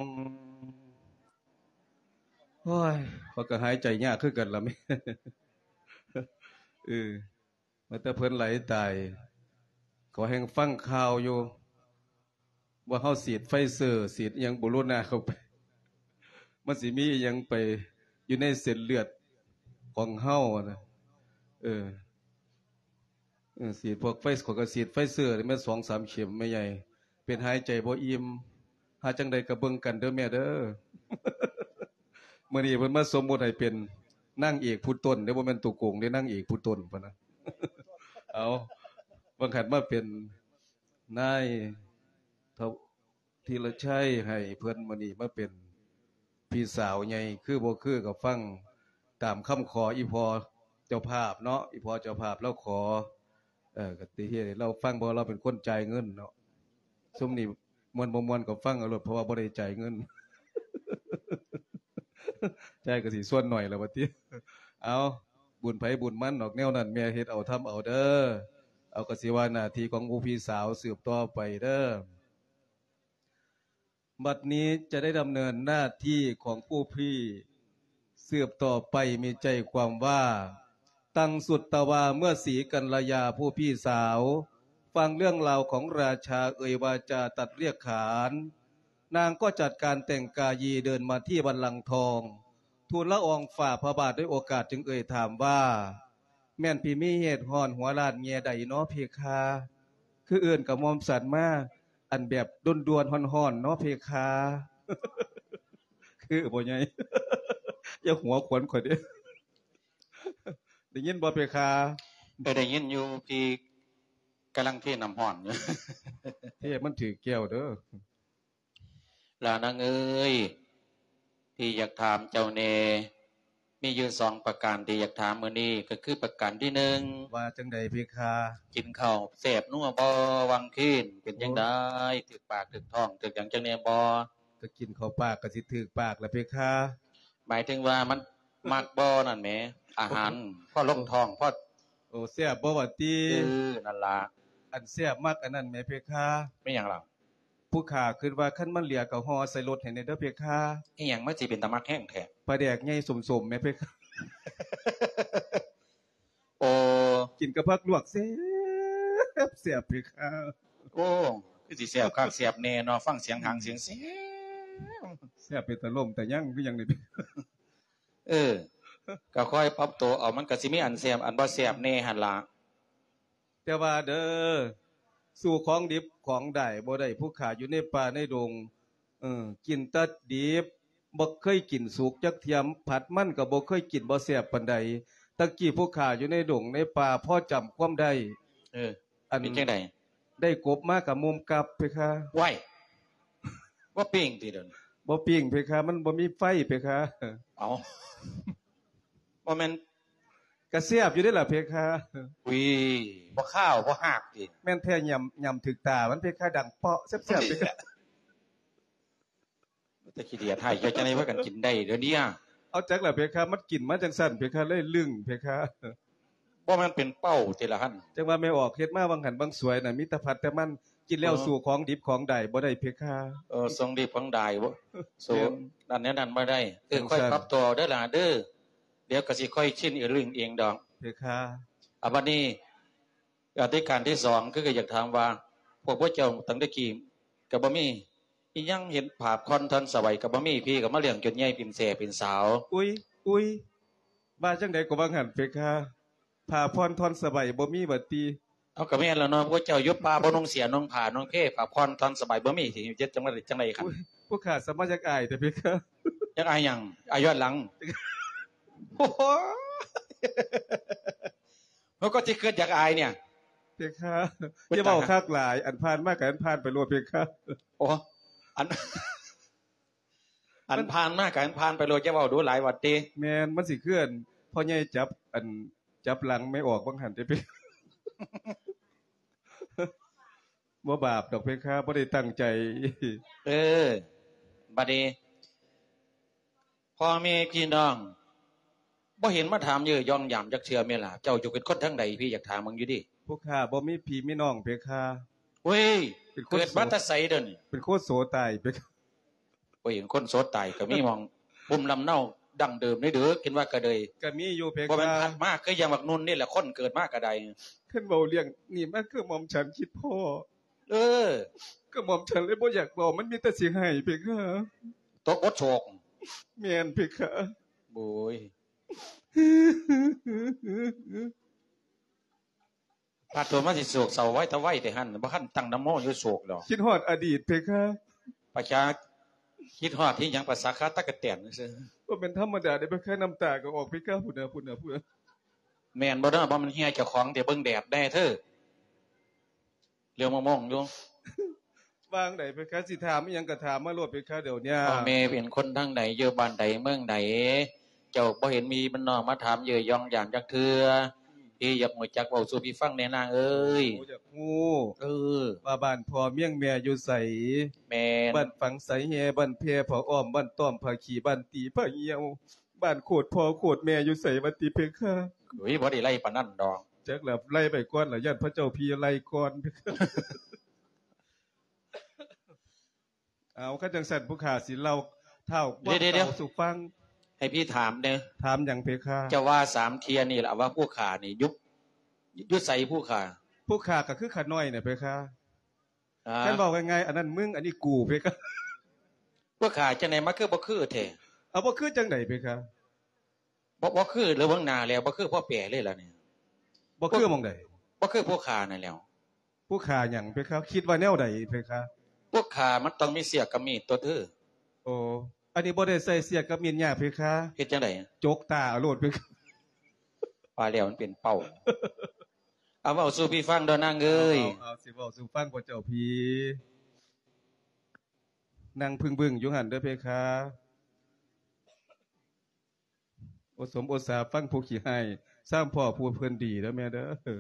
[SPEAKER 2] โอ้ยเขาก็หายใจยากขึ้นกันละไม่เออมาแต่เพิ่นไหลตายขอแห่งฟังข่าวอยู่ว่าเขาฉีดไฟเซอร์ฉีดยังบุรุษนาเข้าไปมันสิมียังไปอยู่ในเส้นเลือดของเฮานะเออฉีดพวกไฟของกระฉีดไฟเซอร์นี่แม่สองสามเข็มไม่ใหญ่เป็นหายใจบ่อิ่มหาจังใดกระเบิ่งกันเด้อแม่เด้อเมื่อนี้เพิ่นมาสมมุติให้เป็นนั่งเอกผู้ต้นเด้อบ่แม่นตุโกงได้นั่งเอกผู้ต้นพุ่นนะเอาบางขันมาเป็นนายทีละชัยให้เพิ่นมื้อนี้มาเป็นพี่สาวใหญ่คือบ่คือก็ฟังตามคำขออีพอเจ้าภาพเนาะอีพอเจ้าภาพเราขอเออก็ติเฮ็ดเราฟังบ่เราเป็นคนจ่ายเงินเนาะซุมนี้ม่วนบ่ม่วนก็ฟังเอาโลดเพราะว่าบ่ได้จ่ายเงินจ่ายก็สิส่วนหน่อยแล้วบัดนี้เอาบุญไผบุญมันออกแนวนั้นแม่เฮ็ดเอาทำเอาเด้อเอาก็สิว่าหน้าที่ของผู้พี่สาวสืบต่อไปเด้อบัดนี้จะได้ดำเนินหน้าที่ของผู้พี่สืบต่อไปมีใจความว่าตั้งสุตตวาเมื่อสีกัลยาผู้พี่สาวฟังเรื่องราวของราชาเอ่ยวาจาตัดเรียกขานนางก็จัดการแต่งกายีเดินมาที่บัลลังก์ทองทูลละอองฝ่าพระบาทด้วยโอกาสจึงเอ่ยถามว่าแม่นพี่มีเหตุห่อนหัวลาดเงียใดเนาะเพคาคือเอื่นกับมอมสันมาอันแบบดวนดวนห่อนๆเนาะเพคาคือบ่ใหญ่อย่าหัวขวนข่อยเด้ได้ยินบ่เพคา
[SPEAKER 1] เออได้ยินอยู่พี่กำลังเทน้ำห่อนอยู่
[SPEAKER 2] เทมันถือแก้วเด้อ
[SPEAKER 1] ลานางเอ้ยพี่อยากถามเจ้าเนมีอยู่สองประการที่อยากถามมื้อนี้ก็คือประการที่หนึ่ง
[SPEAKER 2] ว่าจังใดเพคา
[SPEAKER 1] กินข้าวแซ่บนัวบ่วังคืนเป็นจังได๋ถึกปากถึกท้องถึกหยังจังแน่บ่
[SPEAKER 2] ก็กินข้าวปากก็สิถึกปากล่ะเพคา
[SPEAKER 1] หมายถึงว่ามันมักบ่นั่นแหมอาหารพอลงท้องพอ
[SPEAKER 2] โอ้แซ่บบ่ว่าติ
[SPEAKER 1] เออนั่นล่ะ
[SPEAKER 2] อันแซ่บมักอันนั้นแหมเพคา
[SPEAKER 1] ไม่หยังล่ะ
[SPEAKER 2] ผู้ข้าคิดว่าคันมันเหลือก็ห่อใส่รถให้ในเด้อเพคะ
[SPEAKER 1] อีหยังมันสิเป็นตะมักแห้งแท้
[SPEAKER 2] ปลาแดกใหญ่สมๆแม่เพคะ
[SPEAKER 1] โอ้
[SPEAKER 2] กินกับผักลวกแซ่บแซ่บเพคะ
[SPEAKER 1] โอ้คือสิแซ่บคักแซ่บแน่เนาะฟังเสียงหางเสียงแซ่บ
[SPEAKER 2] แซ่บเป็นตะล่มแต่ยังคือหยังนี่
[SPEAKER 1] เออก็ค่อยปรับตัวเอามันก็สิมีอันแซ่บอันบ่แซ่บแน่หั่นล่ะ
[SPEAKER 2] แต่ว่าเด้อสู่ของดิบของได้บ่ได้ผู้ข้าอยู่ในป่าในดงเออกินแต่ดิบบ่เคยกินสุกจักเทียมผัดมันก็บ่เคยกินบ่แซ่บปานใดตะกี้ผู้ข้าอยู่ในดงในป่าพอจำความได้
[SPEAKER 1] เอออันเป็นจังได๋
[SPEAKER 2] ได้กบมากับมุมกับเพคะ
[SPEAKER 1] ไว้บ่ปิ้งติเด้อ
[SPEAKER 2] บ่ปิ้งเพคะมันบ่มีไฟเพคะ
[SPEAKER 1] เอ้าบ่แม่น
[SPEAKER 2] กระเสียบอยู่ได้ล่ะเพคะ
[SPEAKER 1] อุ้ยบ่ข้าวบ่หากติ
[SPEAKER 2] แม่นแท้ยำยำถึกตามันเพคะดังเปาะแซ่บๆเพคะ
[SPEAKER 1] แต่ขี้เดียดให้จังได๋ว่ากันกินได้เดี๋ยวนี้
[SPEAKER 2] เอาจักล่ะเพคะมันกินมาจังซั่นเพคะเลยลึงเพคะ
[SPEAKER 1] บ่แม่นเป็นเป้าติล่ะหั่น
[SPEAKER 2] จังว่าไม่ออกเฮ็ดมาบางหันบางสวยน่ะมีแต่ผัดแต่มันกินแล้วสู่ของดิบของได้บ่ได้เพคะ
[SPEAKER 1] เออทรงดิบของได้บ่สู่นั่นแนวนั้นบ่ได้เออค่อยปรับตัวเด้อล่ะเด้อเดี๋ยวก็สิค่อยชินอีลึงเองดอก
[SPEAKER 2] เพคะ
[SPEAKER 1] อ่ะบัดนี้อธิการที่สองคือก็อยากถามว่าพวกพระเจ้าตั้งแต่กี้ก็บ่มีอีหยังเห็นภาพคอนทันสวัยก็บ่มีพี่ก็มาเลี้ยงจนใหญ่เป็นแซ่เป็นสาว
[SPEAKER 2] อุ้ยอุ้ยว่าจังได๋ก็ว่างั้นเพคะผ้าพรทอนสบายบ่มีบัดติ
[SPEAKER 1] เอาก็แม่นแล้วเนาะพระเจ้าอยู่ป่าบ่นุ่งเสียนุ่งผ้านุ่งเพผ้าพรทอนสบายบ่มีสิเฮ็ดจังได๋จังได๋ครับ
[SPEAKER 2] ผู้ข้าสามารถจักอายแต่เพคะ
[SPEAKER 1] จักอายหยังอายย้อนหลังโอ้โหมันก็สิเกิดจากอายเนี่ย
[SPEAKER 2] เพคะอย่าเว้าคักหลายอันผ่านมาก็อันผ่านไปโลดเพคะ
[SPEAKER 1] โอ้อันอันผ่านมาก็อันผ่านไปโลดอย่าเว้าดูหลายวัดติ
[SPEAKER 2] แม่นมันสิเคลื่อนพ่อใหญ่จับอันจับหลังไม่ออกบางหันติเพบ่บาปดอกเพคะบ่ได้ตั้งใจ
[SPEAKER 1] เออบัดนี้พ่อแม่พี่น้องบ่เห็นมาถามเยอะย่องยามจักเทื่อแม่ล่ะเจ้าอยู่เป็นคนทางใดพี่อยากถามมึงอยู่ดิ
[SPEAKER 2] พวกข้าบ่มีพี่มีน้องเพคะ
[SPEAKER 1] เว้ยเกิดมาแต่ไสเด้อนี่
[SPEAKER 2] เป็นโคตรโสตายเพคะ
[SPEAKER 1] โอ้ยคนโสตายก็มีมองภูมิลำเนาดั้งเดิมนี่เด้อคิดว่าก็เลย
[SPEAKER 2] ก็มีอยู่เพคะ
[SPEAKER 1] บ่แม่นพัดมากคืออย่างบักนุ่นนี่แหละคนเกิดมาก็ได้
[SPEAKER 2] ขึ้นเว้าเรื่องนี่มันคือหม่อมฉันคิดพ่อ
[SPEAKER 1] เออ
[SPEAKER 2] ก็หม่อมฉันเลยบ่อยากเว้ามันมีแต่สิให้เพคะ
[SPEAKER 1] ตกอดโศก
[SPEAKER 2] แม่นเพคะ
[SPEAKER 1] โอ้ยพาตัวมาสิโศกเศร้าไว้ตะไว้แต่หั่นบ่คันตั้งนโมอยู่โศกดอก
[SPEAKER 2] คิดฮอดอดีตเพคะ
[SPEAKER 1] ประชาคิดฮอดที่หยังภาษาคาตะกะแตนซื่อ
[SPEAKER 2] บ่เป็นธรรมดาได้เพคะน้ำตาก็ออกเพคะพุ่นน่ะพุ่นน่ะพุ่น
[SPEAKER 1] แม่นบ่เด้อบ่มันเหี่ยเจ้าของแต่เบิ่งแดดแน่เธอเรื่องมองๆอยู่
[SPEAKER 2] วางไหนเพคะสิถามอีหยังก็ถามมาโลดเพคะเดี๋ยวเนี้ย
[SPEAKER 1] พ่อแม่เป็นคนทางใดอยู่บ้านใดเมืองใดเจ้าบ่เห็นมีมันน้องมาถามเยอะย่องอย่างจักเทื่อพี่อยากฮู้จักเว้าสู่พี่ฟังแน่นางเอ้ย
[SPEAKER 2] อยากฮู้
[SPEAKER 1] เออ
[SPEAKER 2] ว่าบ้านพ่อเมียงแม่อยู่ไส
[SPEAKER 1] แม่น
[SPEAKER 2] บ้านฝังไสแฮบ้านเพผาอ้อมบ้านต้อมผาขี้บ้านตีผาเหี่ยวบ้านโคตรพ่อโคตรแม่อยู่ไสบัดติเพคะ
[SPEAKER 1] โอ้ยบ่ได้ไล่ปานนั้นดอก
[SPEAKER 2] จักแล้วไล่ไปก่อนล่ะญาติพระเจ้าพี่ไล่ก่อนเอาคันจังซั่นผู้ข้าสิเล่าเท่าว่าเล่าสู่ฟัง
[SPEAKER 1] ให้พี่ถามเด้อ
[SPEAKER 2] ถามหยังเพคะ
[SPEAKER 1] จะว่าสามเทียนี่ล่ะว่าผู้ข้านี่ยุบยุดใส่ผู้ข้า
[SPEAKER 2] ผู้ข้าก็คือข้าน้อยน่ะเพคะท่านบอกว่าไงอันนั้นมึงอันนี้กูเพคะ
[SPEAKER 1] ผู้ข้าจังได๋มาคือบ่คือแท้
[SPEAKER 2] เอาบ่คือจังได๋เพคะ
[SPEAKER 1] บ่บ่คือหรือเบิ่งหน้าแล้วบ่คือพ่อแปรเลยล่ะนี่
[SPEAKER 2] บ่คือหม่องใด
[SPEAKER 1] บ่คือผู้ข้านั่นแล้ว
[SPEAKER 2] ผู้ข้าหยังเพคะคิดว่าแนวใดเพคะ
[SPEAKER 1] ผู้ข้ามันต้องมีเสียกับมีดตัวเธอ
[SPEAKER 2] โอ้อันนี้บ่ได้ใส่เสียกับมีดยากเพคะ
[SPEAKER 1] เฮ็ดจังได๋
[SPEAKER 2] จกตาเอาโลดเพคะ
[SPEAKER 1] ว่าแล้วมันเป็นเป้าเอาเว้าสู่พี่ฟังเด้อนางเอ้ย
[SPEAKER 2] เอาสิเว้าสู่ฟังพ่อเจ้าพี่นั่งพึ่งบึ้งอยู่หั่นเด้อเพคะอดสมอดสาฟังผู้ขี้ให้สร้างพ่อผู้เพิ่นดีเด้อแม่เด้อ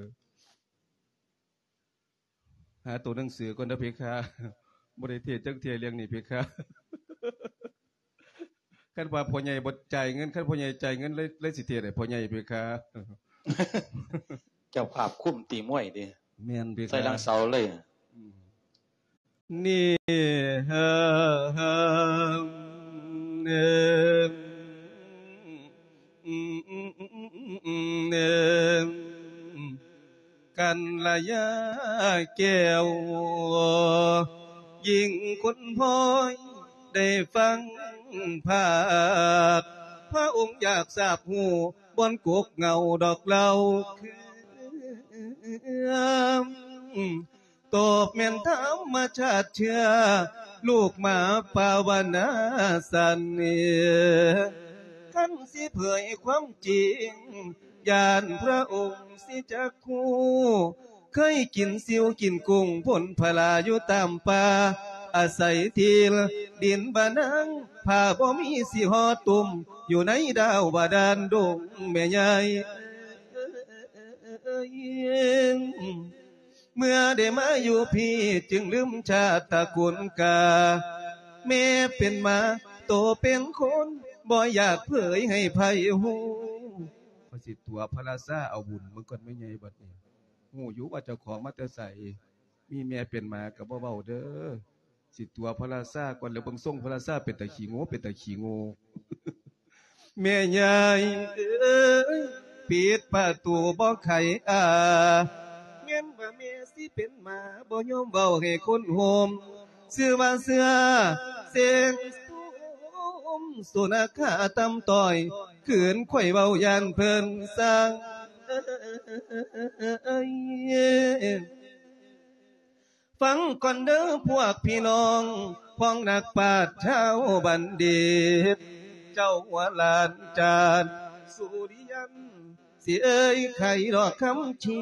[SPEAKER 2] หาตัวหนังสือก่อนเด้อเพคะบ่ได้เทศจักเที่ยเรื่องนี้เพคะคันว่าพ่อใหญ่บ่จ่ายเงินคันพ่อใหญ่จ่ายเงินเลยเลยสิเทศให้พ่อใหญ่เพคะ
[SPEAKER 1] เจ้าภาพคุ้มตีมวยดิ
[SPEAKER 2] แม่นเพคะ
[SPEAKER 1] ใส่หลังเสาเลย
[SPEAKER 2] นี่ฮะฮะเนเนกันละยาแก้วยิ่งคนพ้อยได้ฟังภาคพระองค์อยากทราบหูบนกกเงาดอกเหลาคือตบแม่นธรรมชาติเชื่อลูกมาภาวนาสันเนขันสิเผยความจริงญาณพระองค์สิจักคู่เคยกินซิวกินกุ้งผลพลาอยู่ตามป่าอาศัยทีลดินบานังผ้าบ่มีสิหอตุ่มอยู่ในดาวบาดาลดงแม่ใหญ่เมื่อได้มาอยู่พี่จึงลืมชาติตระกูลกาแม่เป็นมาโตเป็นคนบ่อยากเผยให้ไผฮู้พอสิตัวพระราชาเอาบุญมึงก่อนไม่ใหญ่บัดนี้ฮู้อยู่ว่าเจ้าของมาแต่ไสมีแม่เป็นมาก็บ่เว้าเด้อสิตัวพระราชาก่อนแล้วเบิ่งทรงพระราชาเป็นตาขี้โง่เป็นตาขี้โง่แม่ใหญ่เอ้ยปิดประตูบ่ไขอาแม่นว่าแม่สิเป็นมาบ่ยอมเว้าให้คนโฮมชื่อว่าเสือเสียงสุมสุนัขขาตำต่อยขืนข่อยเว้าย่านเพิ่นสร้างฟังก่อนเด้อพวกพี่น้องพ้องนักปราชญ์ชาวบัณฑิตเจ้าหัวลานจานสุริยันสิเอ้ยไขดอกคำชี้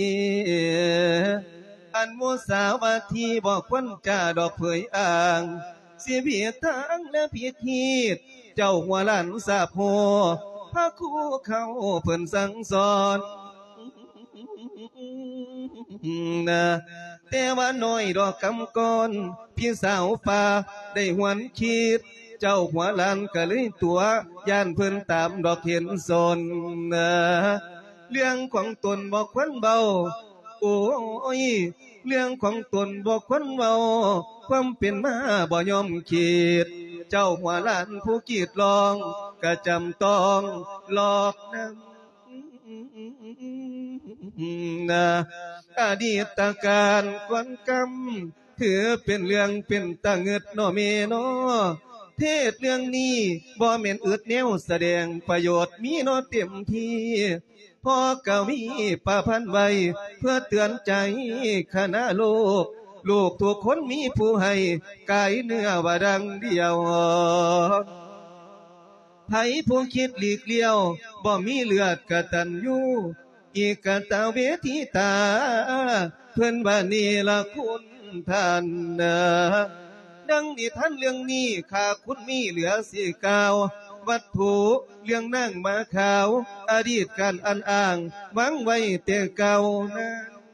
[SPEAKER 2] อันมุสาวาทีบอกควันจ่าดอกเผยอ่างเสียเบียดทางและเพียทีดเจ้าหัวลานสาโพพระคู่เขาเพิ่นสั่งสอนนะแต่ว่าน้อยดอกคำก่อนพี่สาวฟ้าได้หวนคิดเจ้าหัวลานก็เลยตัวย่านเพิ่นตามดอกเห็นสนนะเรื่องของตนบอกควันเบาโอ้ยเรื่องของตนบอกควันเบาความเป็นมาบ่ยอมคิดเจ้าหัวลานผู้กีดลองก็จำต้องหลอกนำนะอดีตการกวนกรรมถือเป็นเรื่องเป็นตาเงิดนอเมนอเทศเรื่องนี้บ่แม่นอึดแนวแสดงประโยชน์มีนอเต็มที่พอกวีประพันธ์ไว้เพื่อเตือนใจคณะโลกลูกทุกคนมีผู้ให้กายเนื้อว่าดังเดียวไผผู้คิดหลีกเลี่ยวบ่มีเลือดกตัญญูอีกตาเวทีตาเพิ่นว่านี่ละคุณท่านนะดังนิทานเรื่องนี้ข้าคุณมีเหลือสิกล่าววัตถุเรื่องนั่งมาขาวอดีตการอันอ้างหวังไว้แต่เก่านะ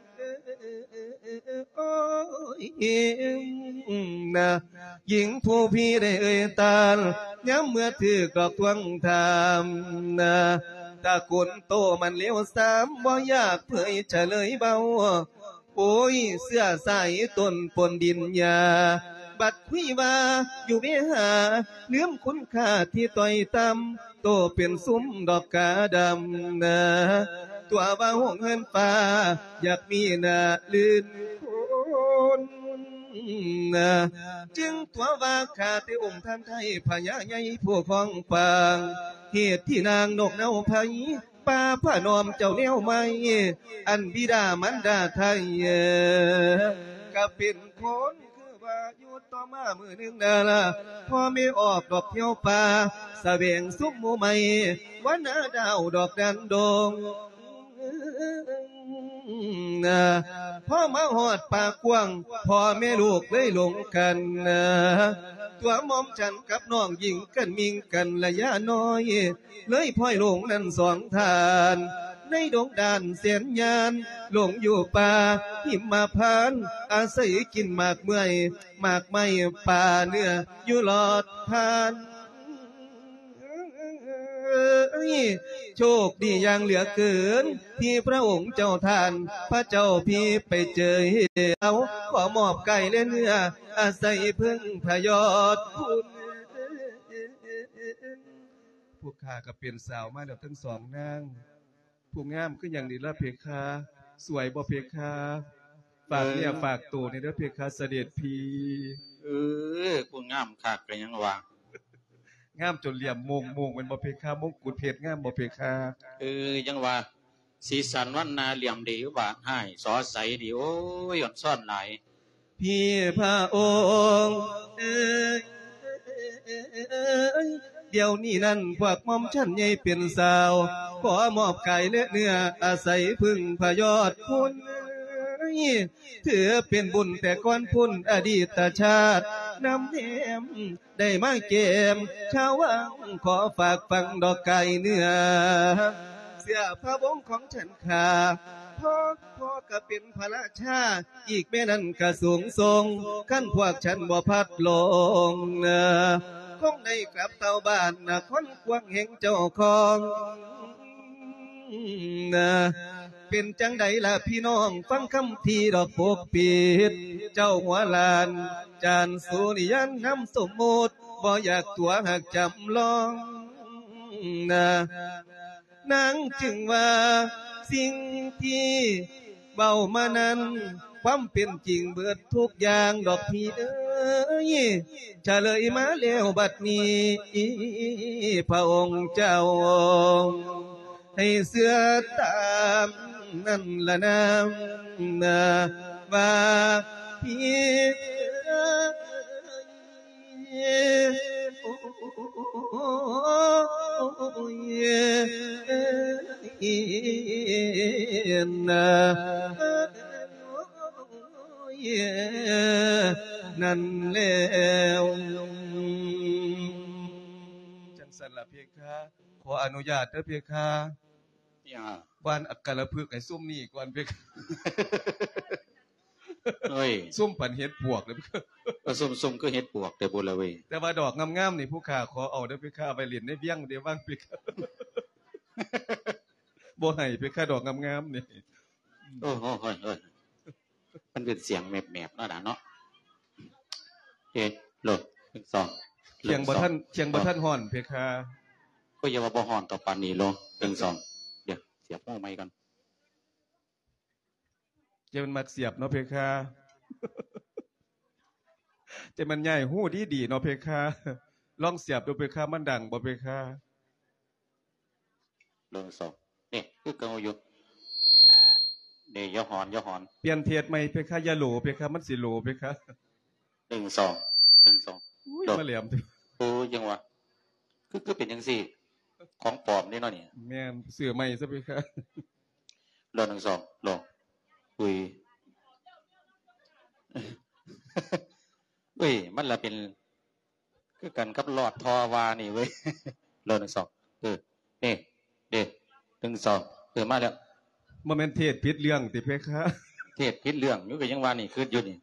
[SPEAKER 2] นะหญิงผู้พี่ได้เอ่ยตาย้ำเมื่อถือกดอกทวงถามนะตะกุนโตมันเลี้ยวสามบ่อยากเผยเฉลยเบาโอ้ยเสื้อใส่ต้นปนดินยาบัดคุยว่าอยู่เวหาเลื่อมคุณค่าที่ต่อยตำโตเป็นซุ้มดอกกาดำนะตัวว่าห่วงเฮินฟ้าอยากมีหน้าลื่นคนนะจึงตัวว่าข้าแต่องค์ท่านไทยพญาใหญ่ผู้ครองปางเหตุที่นางนกเนาไผป่าพระนอมเจ้าแนวไม่อันบิดามันดาไทยก็เป็นคนคือว่าอยู่ต่อมามือหนึ่งนาละพ่อไม่ออกดอกเที่ยวป่าสะเบียงซุปหมูไม่วันนาดาวดอกดันดงนะพ่อมาหอดปากกว้างพ่อแม่ลูกเลยหลงกันนะตัวมอมฉันกับน้องหญิงกันมิงกันระยะน้อยเลยพ่อยหลงนั้นสองทานในดงดานเสียนยานหลงอยู่ป่าหิมมาพานอาศัยกินหมากเมื่อยหมากไม่ป่าเนื้ออยู่หลอดทานยโชคดีอย่างเหลือเกินที่พระองค์เจ้าท่านพระเจ้าพี่ไปเจอเอาขอมอบไก่และเนื้ออาศัยพึ่งพระยอดคุณพวกข้าก็เป็นสาวมาแล้วทั้งสองนางผู้งามคืออย่างนี้ละเพคะสวยบ่เพคะฝากเนี่ยฝากตัวในเด้อเพคะเสด็จพี่
[SPEAKER 1] เออกูงามคักก็ยังว่าง
[SPEAKER 2] ามจนเหลี่ยมมงมงเป็นบ่เพคะมงกุฎเพชรงามบ่เพคะ
[SPEAKER 1] เออยังว่าสีสันวันนาเหลี่ยมดีว่าให้สอใสดีโอ้ยหย่อนซ่อนหลาย
[SPEAKER 2] พี่พระองค์เอ้ยเดี๋ยวนี้นั่นพวกมอมฉันใหญ่เป็นสาวขอมอบไก่และเนื้ออาศัยพึ่งพระยอดคุณถือเป็นบุญแต่ก่อนพุ่นอดีตชาตินำเนมได้มาเกมชาววังขอฝากฟังดอกไก่เนื้อเสื้อพระวงของฉันขาพ่อพ่อก็เป็นพระราชาอีกแม่นั้นก็สูงทรงขั้นพวกฉันบ่พัดลงคงได้กลับเต่าบ้านนะคนกวางแห่งเจ้าของเป็นจังใดล่ะพี่น้องฟังคำทีดอกปกปิดเจ้าหัวลานจานสุริยันน้ำสมมุติบ่อยากตัวหักจำลองนะนางจึงว่าสิ่งที่เบามานั้นความเป็นจริงเบิดทุกอย่างดอกพี่เอ้ยเฉลยมาแล้วบัดนี้พระองค์เจ้าให้เสื้อตามนั่นละนามนาว่าพี่นั่นแล้วจังสันละเพคะขออนุญาตเด้อเพคะบ้านอักกะละพึกไอ้ซุ่มนี่ก่อนเพคะ
[SPEAKER 1] เฮ้ย
[SPEAKER 2] ซุ่มปั่นเฮ็ดปวกเลย
[SPEAKER 1] เออซุ่มๆคือเฮ็ดปวกแต่บ่ละเว้ย
[SPEAKER 2] แต่ว่าดอกงามๆนี่ผู้ข้าขอเอาเด้อเพคะไปเล่นในเวียงเดี๋ยวว่างเพคะบ่ให้เพคะดอกงามๆนี่
[SPEAKER 1] โอ้โหเฮ้ยๆมันเป็นเสียงแมบๆเนาะน่ะเนาะเอ๊ะโลดหนึ่ง สอง
[SPEAKER 2] เชียงบ่ทันเชียงบ่ทันฮ้อนเพคะ
[SPEAKER 1] ก็อย่าว่าบ่ฮ้อนต่อปานนี้โลหนึ่ง สองเดี๋ยวเสียบหูไมค์ก่อน
[SPEAKER 2] จะมันมักเสียบเนาะเพคะจะมันใหญ่หู้ดีๆเนาะเพคะลองเสียบดูเพคะมันดังบ่เพคะ
[SPEAKER 1] หนึ่ง สองนี่คือเก่าอยู่เดี๋ยวอย่าฮ้อนอย่าฮ้อน
[SPEAKER 2] เปลี่ยนเทศใหม่เพคะอย่าโหลเพคะมันสิโหลเพคะ
[SPEAKER 1] หนึ่ง สอง หนึ่ง สอง
[SPEAKER 2] อุ้ยมาแหลม
[SPEAKER 1] โอ้ยังวะคือคือเป็นจังซี่ของปลอมนี่เนาะนี่
[SPEAKER 2] แม่นเสื้อใหม่ซะเพคะ
[SPEAKER 1] รอหนึ่ง สองรออุ้ยเว้ยมันละเป็นคือกันกับหลอดทอวานี่เว้ยรอหนึ่ง สองเออนี่เด้หนึ่ง สองเออมาแล้ว
[SPEAKER 2] บ่แม่นเทศผิดเรื่องติเพคะ
[SPEAKER 1] เทศผิดเรื่องอยู่ก็ยังว่านี่คืออยู่นี่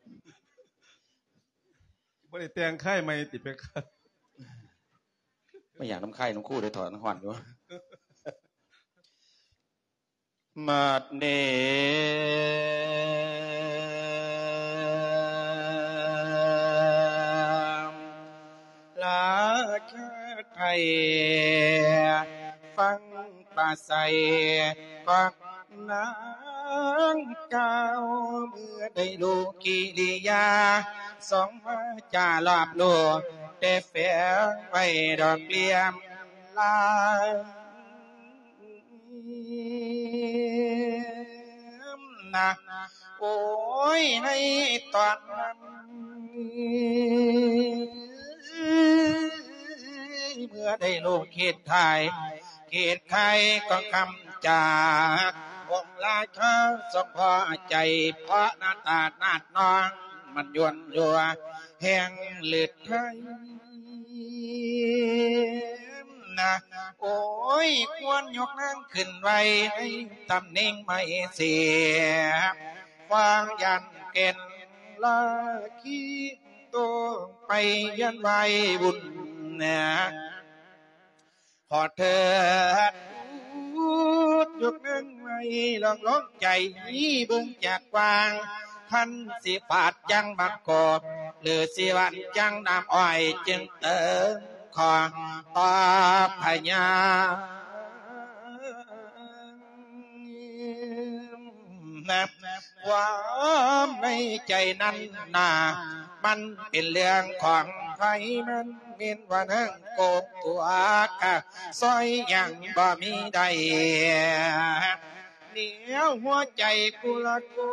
[SPEAKER 2] บ่ได้แต่งค่ายใหม่ติเพคะ
[SPEAKER 1] ไม่อยากน้ำค่ายน้ำคู่ได้ถอดน้ำหวานอยู่มาดเนลาคาไทยฟังปาใสปักนางเก้าเมื่อได้ลูกกิริยาสองมาจาลาบโลแต่แฝงไปดอกเลี่ยมลายนะโอ้ยในตอนนั้นเมื่อได้ลูกเขตไทยเขตไทยก็คำจากองค์ราชาทรงพอใจเพราะหน้าตาหน้าน้องมันยวนยัวแห่งเลือดไทยนะโอ้ยควรยกนั่งขึ้นไว้ให้ตำแหน่งไม่เสียฟังยันเก่นลาคีโตไปยันไว้บุญนะขอเธอยุกนึงไม่ลองล้มใจเบิ่งจากกวางขันสิฟาดจังบักกอบหรือสิวันจังน้ำอ้อยจึงเติมขอตอบพญานับความในใจนั้นนามันเป็นเรื่องของใครมันเป็นว่านั่งโกบตัวกะซอยยังบ่มีใดเหนียวหัวใจกูละกู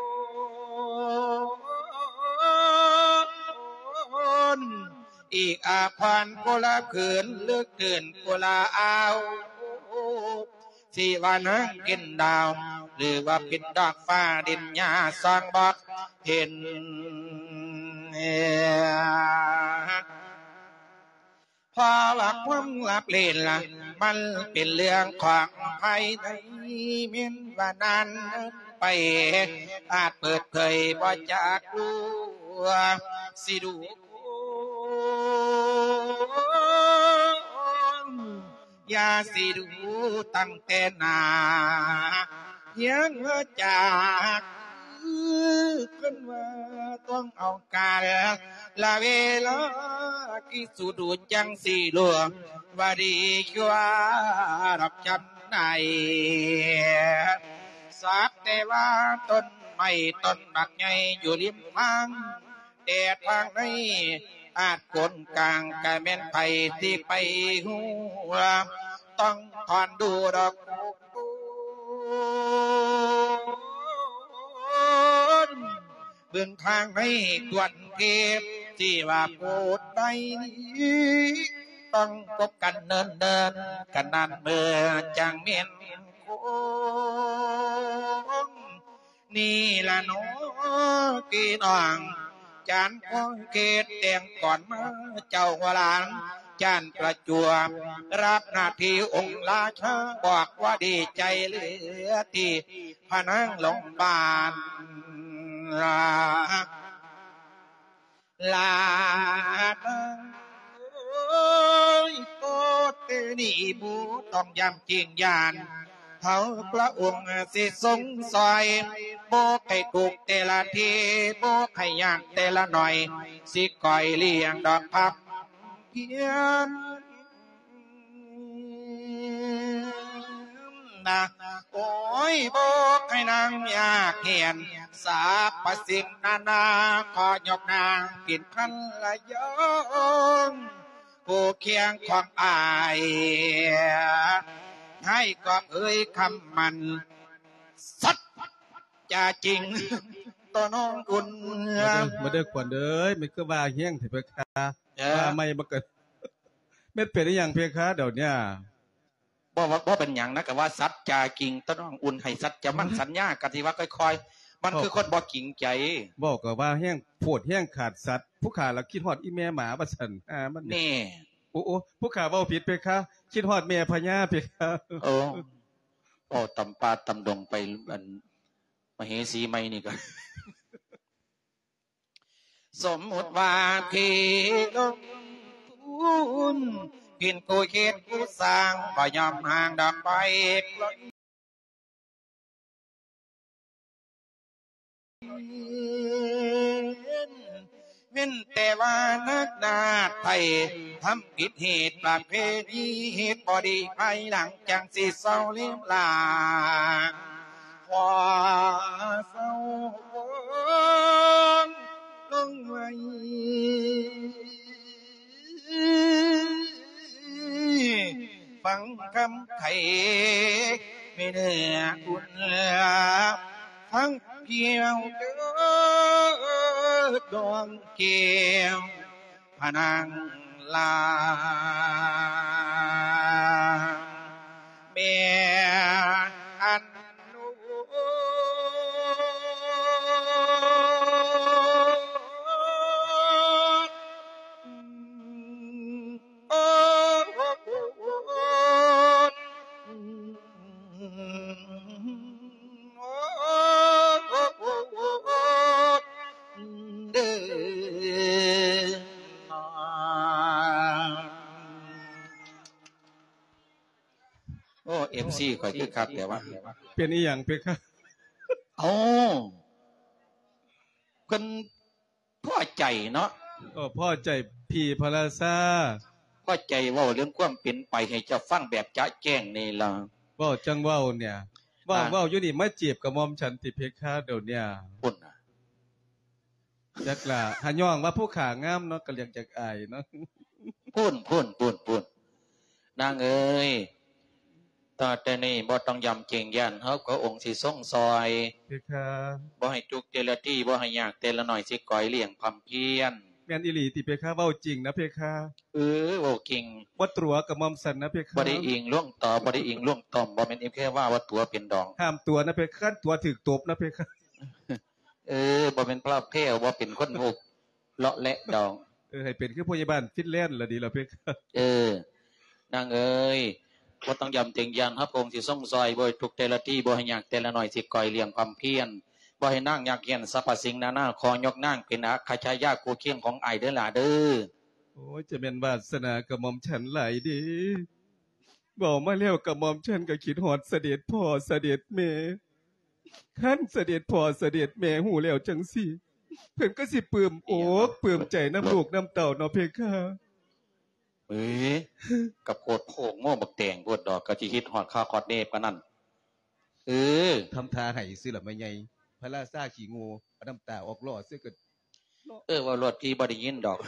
[SPEAKER 1] อีกอาพันกุลาขืนเลือกเกินกุลาเอาสิว่านั่งกินดาวหรือว่าปิดดอกฟ้าดินยาสร้างบอกเห็นพอว่าความลับเล่นละมันเป็นเรื่องของภายในเมียนว่านานไปอาจเปิดเผยบ่จากรู้สิดูอย่าสิดูตั้งแต่นายังจากขึ้นมาต้องเอาการละเวลากิสุดูจังสีหลวงว่าดีกว่ารับจำในสักแต่ว่าต้นไม้ต้นบักใหญ่อยู่ริมทางแต่ทางในอาจคนกลางกะแม่นไผที่ไปหัวต้องถอนดูดอกเบื้องทางให้กวนเก็บที่ว่าโปรดใดนี้ต้องพบกันเนินเดินกันนานเมื่อจังเมียนคงนี่ละน้อกีน้องจานพองเกตแต่งก่อนมาเจ้าวลานจานประจวบรับหน้าที่องค์ราชาบอกว่าดีใจเหลือที่พนังลงบานลาลาโตเตนีบูต้องยำจริงยานเขาพระองค์สิทรงซอยโบกให้ถูกแต่ละทีโบกให้ยากแต่ละหน่อยสิก่อยเลี้ยงดอกพับเพียนนะโอ้ยโบกให้นางอยากเห็นสาปสิ่งนานาขอยกนางกินขันละยองผู้เคียงของอายให้ก็เอ่ยคำมันสัตจะจริงต่อน้องอุ่น
[SPEAKER 2] มาเด้อขวัญเอ้ยมันก็ว่าเฮี้ยงเถอะเพคะว่าไม่มาเกิดเม็ดเป็ดได้ยังเพคะเดี๋ยวเนี้ย
[SPEAKER 1] บ่ว่าบ่เป็นอย่างนะกับว่าสัตจะจริงต่อน้องอุ่นให้สัตจะมั่นสัญญากันที่ว่าค่อยๆมันคือคนบ่จริงใจ
[SPEAKER 2] บอกกับว่าเฮี้ยงโผดเฮี้ยงขาดสัตว์ผู้ขาเราคิดฮอดอีแม่หมาบัสันอ่ามัน
[SPEAKER 1] นี่
[SPEAKER 2] โอ้โอ้ผู้ขาเว้าผิดเพคะคิดฮอดแม่พญาเพคะ
[SPEAKER 1] โอ้โอ้ตำปาตำดงไปอันมเหสีไม่นี่ก็สมมติว่าพี่ลงทุนกินกูเค็ดกูสร้างบ่ยอมห่างดอกไปเว้นแต่ว่านักนาไทยทำผิดเหตุประเพณีเหตุบอดีภายหลังจังสิเศร้าเลี้ยงลาขอเศร้าลงไว้ฟังคำไข่ไม่เนื้ออุ่นทั้งเพียวเดินดวงเกี่ยวพนังลาเมียอันนูเอ็มซีข่อยคือคักแต่ว่า
[SPEAKER 2] เป็นอีหยังเพคะ
[SPEAKER 1] เอ้าเพิ่นพอใจเนาะ
[SPEAKER 2] เออพอใจพี่พระราชา
[SPEAKER 1] พอใจเว้าเรื่องความเป็นไปให้เจ้าฟังแบบจะแจ้งนี่ล่ะ
[SPEAKER 2] เว้าจังเว้าเนี่ยเว้าเว้าอยู่นี่มาจีบกับหม่อมฉันติเพคะเดี๋ยวเนี่ย
[SPEAKER 1] ปุ่นน่ะ
[SPEAKER 2] จักล่ะหาย่องว่าผู้ขางามเนาะก็เรียกจักอายเนาะ
[SPEAKER 1] ปุ่นปุ่นปุ่นปุ่นนางเอ้ยต่อแต่นี้บ่ต้องยำเก่งยันเฮาก็องค์สิทรงซอย
[SPEAKER 2] เพคะ
[SPEAKER 1] บ่ให้จุกเจรตี้บ่ให้ยากแต่ละหน่อยสิก่อยเลี้ยงความเพียร
[SPEAKER 2] แม่นอีหลีติเพคะเว้าจริงนะเพคะ
[SPEAKER 1] เออเว้าจริง
[SPEAKER 2] บ่ตรัวกับหม่อมฉันนะเพคะ
[SPEAKER 1] บ่ได้อิงล่วงต่อบ่ได้อิงล่วงต่อมบ่แม่นแค่ว่าว่าตัวเป็นดอง
[SPEAKER 2] ห้ามตัวนะเพคะตัวถูกตบนะเพคะ
[SPEAKER 1] เออบ่เป็นพระเพวบ่เป็นคนโหกเลาะและดอง
[SPEAKER 2] เออให้เป็นคือพยาบาลฟินแลนด์ล่ะดีล่ะเพคะ
[SPEAKER 1] เออนางเอ้ยบ่ต้องยำเต็งยันครับองค์สิทรงซอยบ่ทุกแต่ละที่บ่ให้ยากแต่ละหน่อยสิก่อยเลี้ยงความเพียรบ่ให้นางอยากเห็นสรรพสิ่งนานาขอยกนางเป็นอัคคชายาคู่เคียงของอ้ายเด้อล่ะเด้อ
[SPEAKER 2] โอ้ยจะเป็นวาสนากับหม่อมฉันหลายดีบอกมาแล้วกับหม่อมฉันก็คิดฮอดเสด็จพ่อเสด็จแม่คันเสด็จพ่อเสด็จแม่ฮู้แล้วจังซี่เพิ่นก็สิปลื้มอกปลื้มใจน้ำลูกน้ำเต้าเนาะเพคะ
[SPEAKER 1] เอ้ยกับโคตรโพกโง่บักแตงโพดดอกก็สิคิดฮอดข้าวคอดเนบปานนั้นเออ
[SPEAKER 2] ทำท่าให้ซื่อล่ะแม่ใหญ่พระราชาขี้โง่เอาน้ำตาออกล้อซื่อก็
[SPEAKER 1] เออว่ารถพี่บ่ได้ยินดอก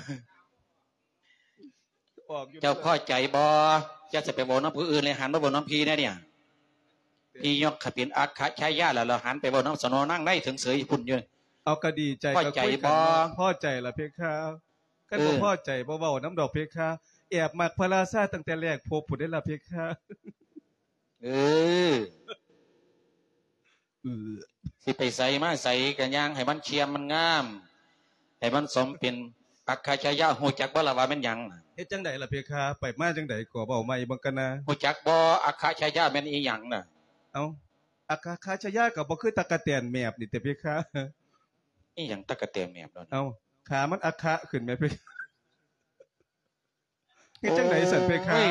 [SPEAKER 1] เจ้าพอใจบ่จะสิไปบ่น้ำผู้อื่นเลยหันมาบ่น้ำพี่แน่เนี่ยพี่ยกขปินอัคคชายาแล้วเราหันไปบ่น้ำสนนั่งได้ถึงเสือพุ่นอยู่
[SPEAKER 2] เอาก็ดีใจ
[SPEAKER 1] ก็คุยกัน
[SPEAKER 2] พอใจล่ะเพคะคันบ่พอใจบ่เว้าน้ำดอกเพคะแอบมักพระราชาตั้งแต่แรกพบผู้ได้ล่ะเพคะ
[SPEAKER 1] เออเออสิไปใส่มาใส่กันย่างให้มันเชียมมันงามให้มันสมเป็นอัคคชายาฮู้จักบ่ล่ะว่าแม่นหยัง
[SPEAKER 2] เฮ็ดจังได๋ล่ะเพคะไปมาจังได๋ก็เว้าใหม่บังกันนะ
[SPEAKER 1] ฮู้จักบ่อัคคชายาแม่นอีหยังน่ะ
[SPEAKER 2] เอ้าอัคคชายาก็บ่คือตะกะแตนแมบนี่แต่เพคะ
[SPEAKER 1] อีหยังตะกะแตนแมบเนาะ
[SPEAKER 2] เอ้าขามันอัคคะขึ้นแม่เพคะเฮ็ดจังได๋สั่นเพคะ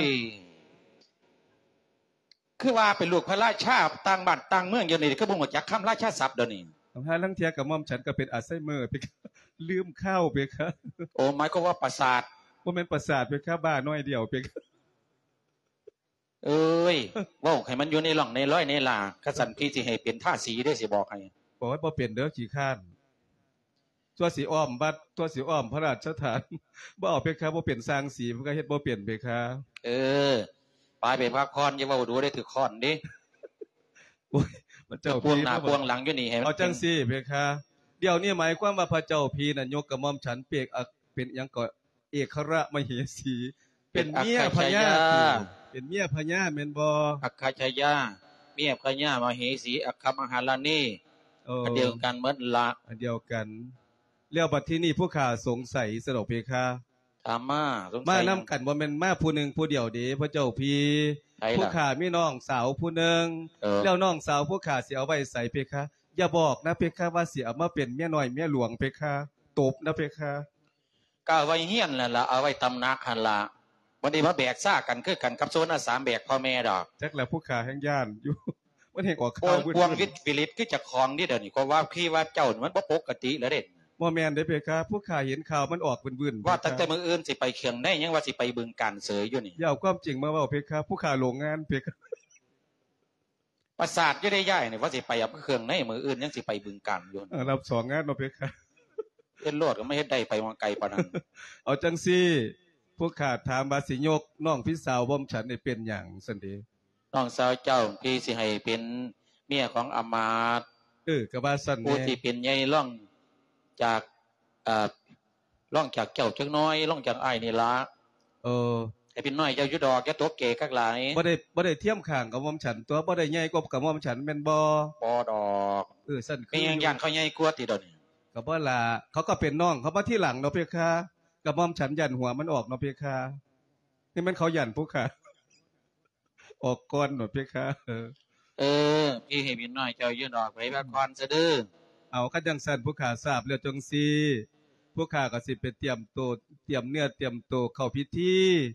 [SPEAKER 1] คือว่าเป็นลูกพระราชาต่างบ้านต่างเมืองอยู่นี่คือบ่ฮู้จักคำราชาศัพท์เดี๋ยวนี้
[SPEAKER 2] หาลังเที่ยกับม่อมฉันก็เป็นอัลไซเมอร์เพคะลืมข้าวเพคะ
[SPEAKER 1] โอ้หมายก็ว่าประสาท
[SPEAKER 2] บ่แม่นประสาทเพคะบ้าน้อยเดียวเพคะ
[SPEAKER 1] เอ้ยเว้าให้มันอยู่ในร่องในร้อยในลากษัตริย์พี่สิให้เป็นท่าสีได้สิบอกให้
[SPEAKER 2] บอกว่าบ่เป็นเด้อขี้ข้านตัวสีอ้อมบัดตัวสีอ้อมพระราชฐานบ่เอาเพคะบ่เป็นสร้างสีมันก็เฮ็ดบ่เป็นเพคะ
[SPEAKER 1] เออไปไปพักผ่อนอย่าเว้าดูได้ถือค้อนดิ
[SPEAKER 2] โอ้ยพระเจ้า
[SPEAKER 1] พี่พวงหน้าพวงหลังอยู่นี่ให้
[SPEAKER 2] เอาจังซี่เพคะเดี๋ยวนี้หมายความว่าพระเจ้าพี่น่ะยกกระหม่อมฉันเปียกเป็นหยังก็เอกราชมเหสีเป็นเมียพญาเป็นเมียพญาแม่นบ่
[SPEAKER 1] อัคคชายาเมียพญามเหสีอัคคมหาราณีอันเดียวกันเหมือนละ
[SPEAKER 2] อันเดียวกันแล้วบัดที่นี่ผู้ข้าสงสัยสนอกเพคะ
[SPEAKER 1] ถามมา
[SPEAKER 2] สงสัยมานำกันบ่แม่นมาผู้นึงผู้เดียวเด้พระเจ้าพี่ผู้ข้ามีน้องสาวผู้นึงแล้วน้องสาวผู้ข้าสิเอาไว้ใส่เพคะอย่าบอกนะเพคะว่าสิเอามาเป็นเมียน้อยเมียหลวงเพคะตบนะเพคะ
[SPEAKER 1] ก็เอาไว้เฮียนนั่นล่ะเอาไว้ตำนักหั่นล่ะบ่ได้มาแบกซ่ากันคือกันกับโซนอาสามแบกพ่อแม่ดอก
[SPEAKER 2] จักแล้วผู้ข้าแห่งย่านอยู่มันแห่งออก
[SPEAKER 1] ข่าวพวงวิทย์วิลิตคือจะคองนี่เดี๋ยวนี้ก็ว่าพี่ว่าเจ้ามันบ่ปกติแล้วเด้
[SPEAKER 2] บ่แม่นเด้เพคะผู้ข้าเห็นข่าวมันออกวื่น
[SPEAKER 1] ๆว่าตั้งแต่มื้ออื่นสิไปเคียงได้ยังว่าสิไปบึงการเสยอยู่นี่
[SPEAKER 2] อย่าเอาความจริงมาเว้าเพคะผู้ข้าโรงงานเพคะ
[SPEAKER 1] ประสาทอยู่ได้ย่ายนี่ว่าสิไปเอาเครื่องในมื้ออื่นยังสิไปบึงการอยู่
[SPEAKER 2] เออรับสองงานเนาะเพคะ
[SPEAKER 1] เฮ็ดโลดก็ไม่เฮ็ดได้ไปมาไกลปานนั้น
[SPEAKER 2] เอาจังซี่ผู้ข้าถามว่าสิยกน้องพี่สาวบ่มฉันนี่เป็นหยังซั่นเด้
[SPEAKER 1] น้องสาวเจ้าพี่สิให้เป็นเมียของอมาตย์
[SPEAKER 2] เออก็ว่าซั่นแน่
[SPEAKER 1] ผู้ที่เป็นใหญ่ร่องจากเอ่อร่องจากเจ้าจักน้อยร่องจากอ้ายนี่ล่ะ
[SPEAKER 2] เออ
[SPEAKER 1] ให้เป็นน้อยเจ้าอยู่ดอกแกตบเกกักหลาย
[SPEAKER 2] บ่ได้บ่ได้เทียมข้างกับม่อมฉันตัวบ่ได้ใหญ่กว่ากับม่อมฉันแม่นบ่
[SPEAKER 1] บ่ดอก
[SPEAKER 2] เออซั่น
[SPEAKER 1] คือมีหยังเขาใหญ่กว่าติดอกนี่
[SPEAKER 2] ก็บ่ล่ะเขาก็เป็นน้องเขามาที่หลังเนาะเพคะกับม่อมฉันยันหัวมันออกเนาะเพคะนี่มันเขายันผู้ค่ะออกก่อนเนาะเพคะเออ
[SPEAKER 1] เออพี่ให้เป็นน้อยเจ้าอยู่ดอกไปพักผ่อนซะเด้อ
[SPEAKER 2] เอาคันจังซั่นผู้ข้าทราบแล้วจังซี่ผู้ข้าก็สิไปเตรียมตัวเตรียมเนื้อเตรียมตัวเข้าพิธี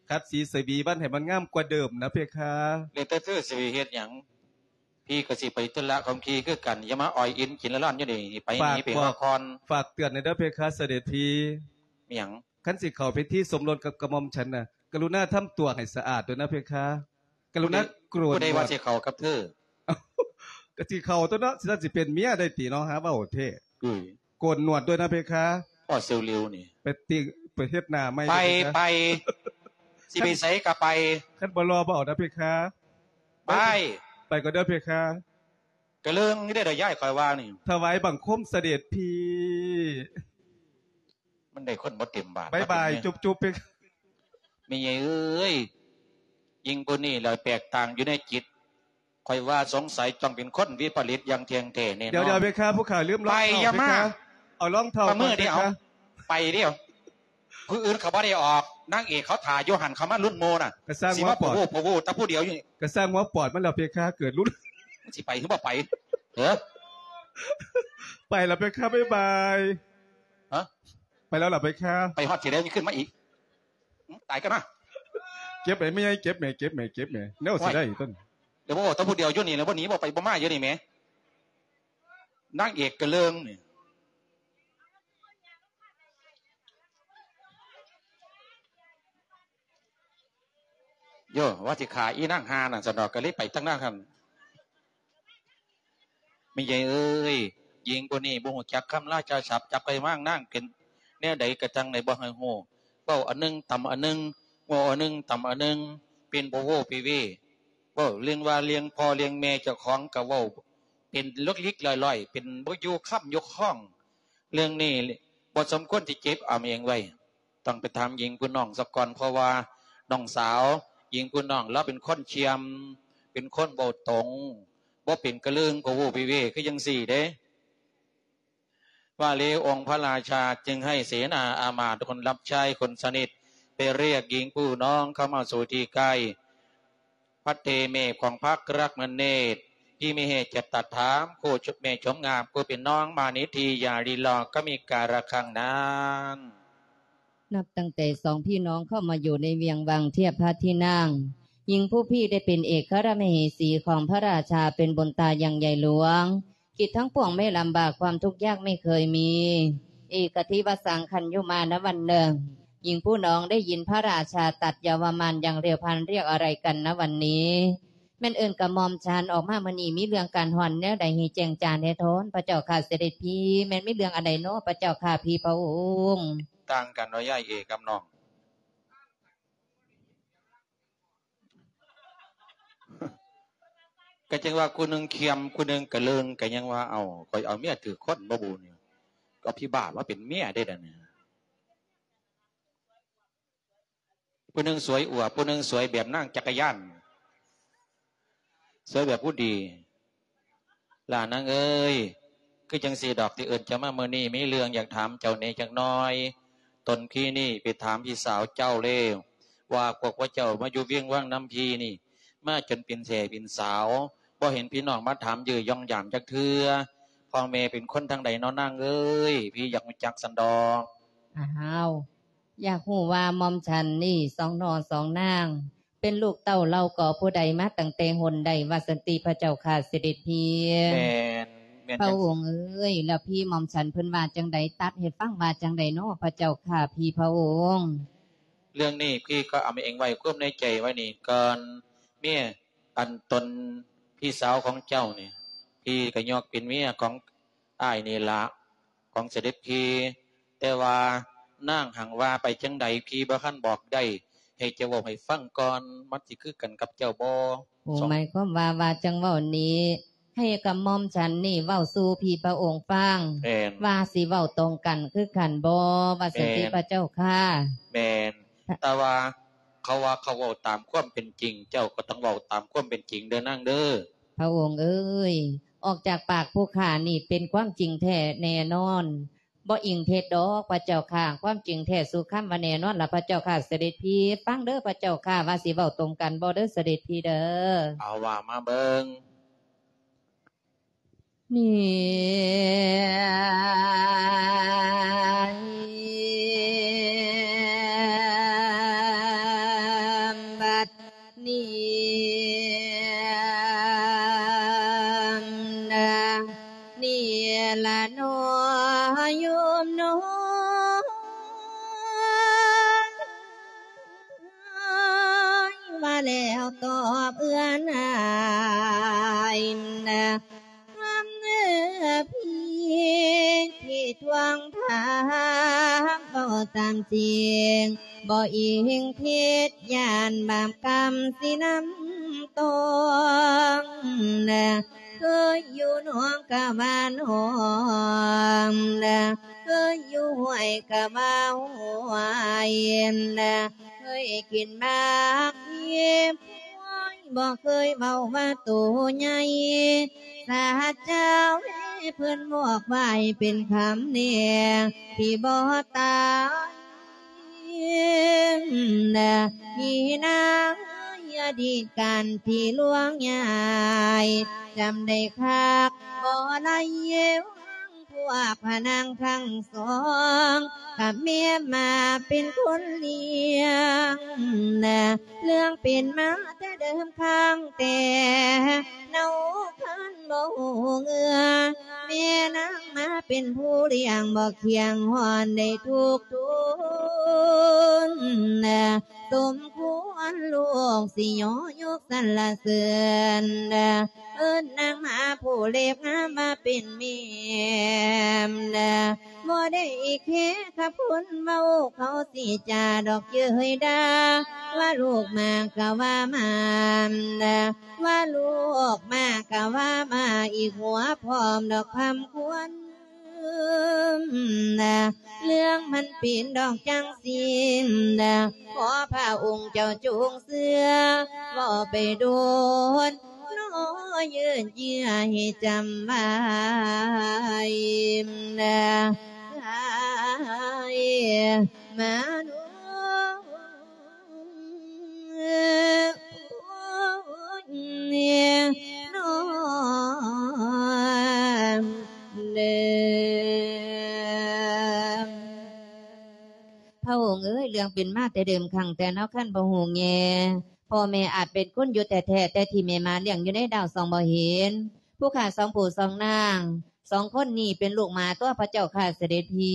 [SPEAKER 2] คัดสีสวีบ้านให้มันงามกว่าเดิมนะเพคะ
[SPEAKER 1] เรียกแต่เธอสิเฮ็ดหยังพี่ก็สิไปธุระของพี่คือกันอย่ามาอ่อยอินกินละล่อนอยู่นี่ไปนี่ไปละคร
[SPEAKER 2] ฝากเตือนในเด้อเพคะเสด็จพี่
[SPEAKER 1] มีหยัง
[SPEAKER 2] คันสิเข้าไปที่สมรสกับกระหม่อมฉันน่ะกรุณาทำตัวให้สะอาดด้วยนะเพคะกรุณาโกรธ
[SPEAKER 1] ผู้ใดว่าสิเข้ากับเธอ
[SPEAKER 2] ก็สิเข้าตัวเนาะสิสิเป็นเมียได้ติเนาะฮะเว้าเท่อื้อโกนหนวดด้วยนะเพคะ
[SPEAKER 1] พ่อเซลลิวนี่
[SPEAKER 2] ไปติไปเฮ็ดหน้าใหม่
[SPEAKER 1] ไปไปสิไปไสก็ไป
[SPEAKER 2] คันบ่รอบ่เอานะเพคะ
[SPEAKER 1] ไป
[SPEAKER 2] ไปก็เด้อเพคะ
[SPEAKER 1] กะเรื่องนี่ได้ดอกย้ายคอยว่านี่
[SPEAKER 2] ถวายบังคมเสด็จพี่
[SPEAKER 1] มันได้คนบ่เต็มบาท
[SPEAKER 2] บ๊ายบายจุ๊บๆเพคะ
[SPEAKER 1] มีไงเอ้ยยิงผู้นี้แล้วแปลกต่างอยู่ในจิตคอยว่าสงสัยต้องเป็นคนวิปริตอย่างเทียงแท้แน่นอน
[SPEAKER 2] เดี๋ยวๆเพคะผู้ข้าลืมรองเท้า
[SPEAKER 1] ไปอย่ามา
[SPEAKER 2] เอารองเท้า
[SPEAKER 1] มือเดียวไปเดียวผู้อื่นเขาบ่ได้ออกนางเอกเขาถ่ายโยหันเขามารุ่นโมน่ะ
[SPEAKER 2] สิว่า
[SPEAKER 1] ปอดโอ้โหตาผู้เดียวอยู่
[SPEAKER 2] ก็สร้างว่าปอดมันแล้วเพคะเกิดรุ่น
[SPEAKER 1] สิไปหรือบ่ไปเด้อ
[SPEAKER 2] ไปแล้วเพคะบ๊ายบาย
[SPEAKER 1] ฮะ
[SPEAKER 2] ไปแล้วล่ะเพคะ
[SPEAKER 1] ไปฮอดสิได้ขึ้นมาอีกตายกันนะ
[SPEAKER 2] เก็บไปไม่ให้เก็บแม่เก็บแม่เก็บแม่แนวสิได้ต้น
[SPEAKER 1] เดี๋ยวบ่ตาผู้เดียวอยู่นี่แล้วบ่หนีบ่ไปบ่มาอยู่นี่แม่นางเอกกระเลิงนี่โย่ว่าสิขาอีนั่งหาน่ะสนอกก็เลยไปตั้งหน้าคันไม่ใหญ่เอ้ยยิงตัวนี้บ่ฮู้จักคำราชาศัพท์จับไปว่างนั่งเป็นแนวใดกระจังในบ่ให้ฮู้เว้าอันนึงต่ำอันนึงเว้าอันนึงต่ำอันนึงเป็นบ่โว้ปีเวเว้าเรื่องว่าเลี้ยงพ่อเลี้ยงแม่เจ้าของก็เว้าเป็นลึกลิกลอยๆเป็นบ่อยู่ค่ำยกข้องเรื่องนี้บ่สมควรที่เก็บเอาเองไว้ต้องไปถามหญิงผู้น้องสักก่อนเพราะว่าน้องสาวหญิงผู้น้องเราเป็นคนเชียมเป็นคนเบาตรงบ่เป็นกระเลื่องกวูปีเวคือยังสี่เด้ว่าเลองค์พระราชาจึงให้เสนาอามาตย์คนรับใช้คนสนิทไปเรียกหญิงผู้น้องเข้ามาสู่ที่ใกล้พัดเตเมฆของพักรักมันเนตรที่มีเหตุจะตัดถามโคชุดเมชมงามกูเป็นน้องมานิทียาดีลอก็มีการะคังนั้น
[SPEAKER 3] นับตั้งแต่สองพี่น้องเข้ามาอยู่ในเวียงวังเทียบพระที่นั่งหญิงผู้พี่ได้เป็นเอกราชมเหสีของพระราชาเป็นบนตาอย่างใหญ่หลวงกิจทั้งปวงไม่ลำบากความทุกข์ยากไม่เคยมีเอกทิวสังคัญยุมาณวันหนึ่งหญิงผู้น้องได้ยินพระราชาตัดเยาวมานอย่างเรียวพันเรียกอะไรกันณวันนี้แม่นเอิญกระมอมชานออกมามื่อนี้มีเรื่องการหอนแนวใดให้แจ้งจานให้ทนพระเจ้าข้าเสด็จพี่แม่นมีเรื่องอะไรเนาะพระเจ้าข้าพี่พระองค์
[SPEAKER 1] ต่างกันว่าย่ายเอกกับน้องก็จังว่ากูนึงเคียมกูนึงกระเลิงก็ยังว่าเอาคอยเอาเมียถือคนบ่บูนี่ก็พี่บ้าว่าเป็นเมียได้ดังเนี่ยผู้นึงสวยอวบผู้นึงสวยแบบนั่งจักรยานสวยแบบผู้ดีล่านางเอ้ยคือจังสีดอกที่เอิญจะมาเมื่อนี้มีเรื่องอยากถามเจ้าเนจักน้อยตนพี่นี่ไปถามพี่สาวเจ้าเล่ว่าพวกว่าเจ้ามาอยู่เวียงว่างน้ำพีนี่มาจนเป็นแสเป็นสาวบ่เห็นพี่น้องมาถามยือย่องยามจักเทือพ่อแม่เป็นคนทางใดน้อนางเอ้ยพี่อยากรู้จักสันดอก
[SPEAKER 3] อ้าวอยากหูว่ามอมฉันนี่สองนอสองนางเป็นลูกเต้าเล่าก่อผู้ใดมาตั้งแต่หนใดวาสันติพระเจ้าข้าเสด็จพี่
[SPEAKER 1] แม่น
[SPEAKER 3] พระองค์เอ้ยแล้วพี่มอมฉันเพิ่นว่าจังใดตัดเหตุฟังว่าจังใดเนาะพระเจ้าข้าพี่พระองค์
[SPEAKER 1] เรื่องนี้พี่ก็เอามาเองไว้ควบในใจไว้นี่ก่อนเมียอันตนพี่สาวของเจ้านี่พี่ก็ยกเป็นเมียของอ้ายนี่ละของเสด็จพี่แต่ว่านั่งหังว่าไปจังใดพี่บ่คันบอกได้ให้เจ้าบอกให้ฟังก่อนมันสิคือกันกับเจ้าบ่
[SPEAKER 3] โอ้หมายความว่าว่าจังเว้านี้ให้กับมอมฉันนี่เว้าสู่พี่พระองค์ฟังว่าสิเว้าตรงกันคือกันบ่ว่าสันติพระเจ้าค่ะ
[SPEAKER 1] แม่นแต่ว่าเขาว่าเขาเว้าตามความเป็นจริงเจ้าก็ต้องเว้าตามความเป็นจริงเด้อนั่งเด้อ
[SPEAKER 3] พระองค์เอ้ยออกจากปากผู้ข้านี่เป็นความจริงแท้แน่นอนบ่อิงเทศดอกพระเจ้าข้าความจริงแท้สู่คำว่าแน่นอนล่ะพระเจ้าข้าเสด็จพี่ฟังเด้อพระเจ้าข้าว่าสิเว้าตรงกันบ่เด้อเสด็จพี่เด้อ
[SPEAKER 1] เอาว่ามาเบิ่ง
[SPEAKER 3] นี่นี่นะนี่ละนอยมนอยมาแล้วตอบเอื้อนอายนะความเนื้อพี่ที่ทวงถามก็ตามจริงบ่อิงพิษยานบาปกรรมสิน้ำตองนะเคยอยู่หนองกะบ้านหอมนะเคยอยู่ห้วยกะบ้าห้วยนะเคยกินมากเย็บบ่เคยเมาว่าตัวใหญ่สาเจ้าเพื่อนบอกไว้เป็นคำเนี่ยที่บ่ตายนะพี่นางอดีตการที่ล่วงใหญ่จำได้คักบ่ได้เย้วพวกพนังทั้งสองกับเมียมาเป็นคนเลี้ยงนะเรื่องเป็นมาแต่เดิมข้างแต่เนาคันบ่หูเงือแม่นางมาเป็นผู้เลี้ยงบ่เคียงหอนได้ทุกทุนนะสมควรลูกสิยอยกสรรเสริญนะเอิ้นนางมาผู้เล็บงามมาเป็นเมียมนะบ่ได้แค่ขับคุณเมาเขาสิจาดอกเย้ยดาว่าลูกมากะว่ามานะว่าลูกมากะว่ามาอีกหัวพร้อมดอกพำควรนะเรื่องมันปีนดอกจังสินนะขอพระองค์เจ้าจงเสือบ่ไปโดนน้อยืนเยื้อให้จำไว้นะมาโนเนี่ยน้อเดิมพระองค์เอ้ยเรื่องเป็นมาแต่เดิมครั้งแต่นอกขั้นบ่ฮู้แง่พ่อแม่อาจเป็นคนอยู่แต่แท้แต่ที่แม่มาเลี้ยงอยู่ในดาวสองบ่เห็นผู้ข้าสองผู้สองนางสองคนนี้เป็นลูกหมาตัวพระเจ้าข้าเสด็จพี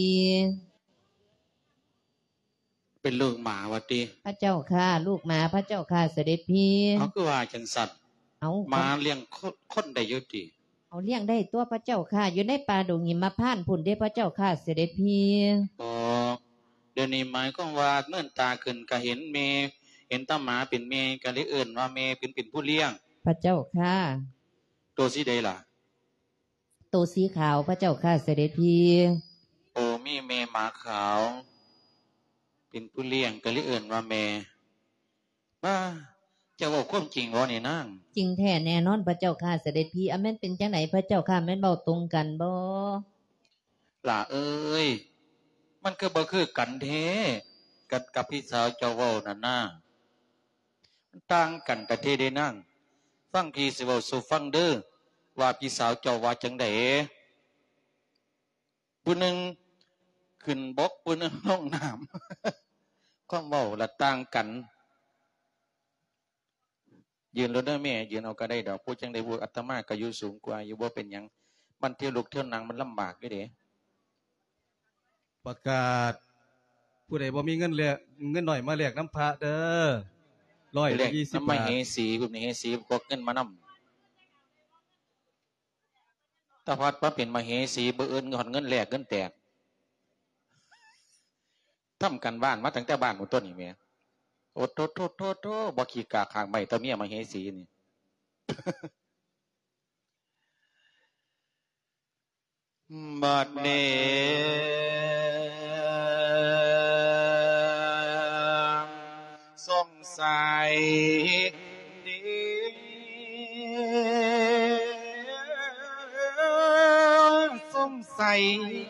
[SPEAKER 1] เป็นลูกหมาวัดดี
[SPEAKER 3] พระเจ้าข้าลูกหมาพระเจ้าข้าเสด็จพี
[SPEAKER 1] เขาคือว่าจังสัตว์เอามาเลี้ยงคนได้ยุติ
[SPEAKER 3] เอาเลี้ยงได้ตัวพระเจ้าข้าอยู่ในป่าดงหิมพานต์พุ่นเด้พระเจ้าข้าเสด็จพี
[SPEAKER 1] อ๋อเดี๋ยวนี้หมายความว่าเนื่นตาขึ้นก็เห็นเมเห็นตาหมาเป็นเมก็เลยเอิ่นว่าเมเป็นเป็นผู้เลี้ยง
[SPEAKER 3] พระเจ้าข้า
[SPEAKER 1] ตัวสีใดล่ะ
[SPEAKER 3] ตัวสีขาวพระเจ้าข้าเสด็จพี
[SPEAKER 1] โอ้มีเมหมาขาวเป็นผู้เลี้ยงก็เลยเอิ่นว่าเมว่าจะบอกความจริงวะนี่นาง
[SPEAKER 3] จริงแท้แน่นอนพระเจ้าข้าเสด็จพีอแม่นเป็นจังไหนพระเจ้าข้าแม่นเบาตรงกันบ่
[SPEAKER 1] ล่ะเอ้ยมันก็บ่คือกันแท้กับกับพี่สาวเจ้าเว้านั่นน่ะต่างกันแต่เทได้นั่งฟังพี่สิเว้าสู่ฟังเด้อว่าพี่สาวเจ้าว่าจังได๋ผู้หนึ่งขึ้นบกผู้หนึ่งลงน้ำความเว้าละต่างกันยืนรถเด้อแม่ยืนเอาก็ได้ดอกผู้จังได้บวกอาตมาก็อยู่สูงกว่าอยู่บ่เป็นหยังมันเที่ยวลุกเที่ยวนั่งมันลำบากอยู่เด้
[SPEAKER 2] ประกาศผู้ใดบ่มีเงินแลกเงินหน่อยมาแลกน้ำพระเด้อร้อยละยี่สิบบาทน้ำม
[SPEAKER 1] เหสีพวกนี้เหสีพวกเงินมานำถ้าพัดว่าเป็นมเหสีเบื่อเอินเงินเงินแลกเงินแตกทำกันบ้านมาตั้งแต่บ้านหมู่ต้นนี่แม่โอ้โทษโทษโทษโทษบ่ขี้กาขางใหม่ตะเมียมเหสีนี่บัดนี้สงสัยดีสงสัย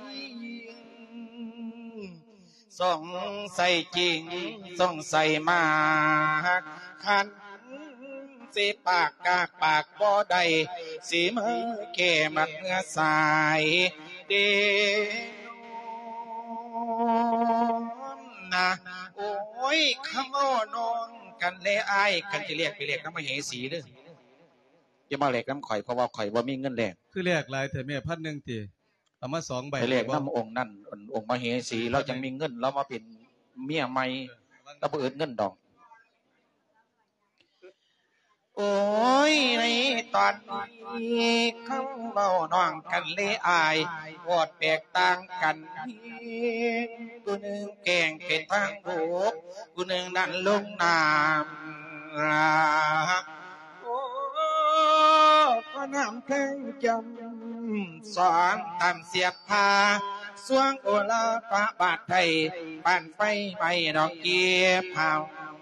[SPEAKER 1] สงสัยจริงสงสัยมากขันสิปากกากปากบ่ได้สิมือแก่มักเงือสายเดนนะโอ้ยคำว่านองกันเลยอายกันจะเรียกไปเรียกน้ำมเหสีเด้อจะมาเรียกน้ำข่อยเพราะว่าข่อยว่ามีเงินแลก
[SPEAKER 2] คือเรียกหลายแต่แม่พันหนึ่งทีเอามาสองใบ
[SPEAKER 1] ไปเรียกน้ำองค์นั่นองค์มเหสีเราจะมีเงินเรามาเป็นเมียใหม่เราเปิดเงินดองโอ้ยในตอนนี้เขาเล่าน้องกันเลยอายวอดแตกต่างกันกูหนึ่งแกงเป็นทางโบกกูหนึ่งดันลงน้ำโอ้ก็น้ำแข็งจำสอนตามเสียบพาสวงโอลาปะบาดไทยปั่นไฟไปดอกเกียเผา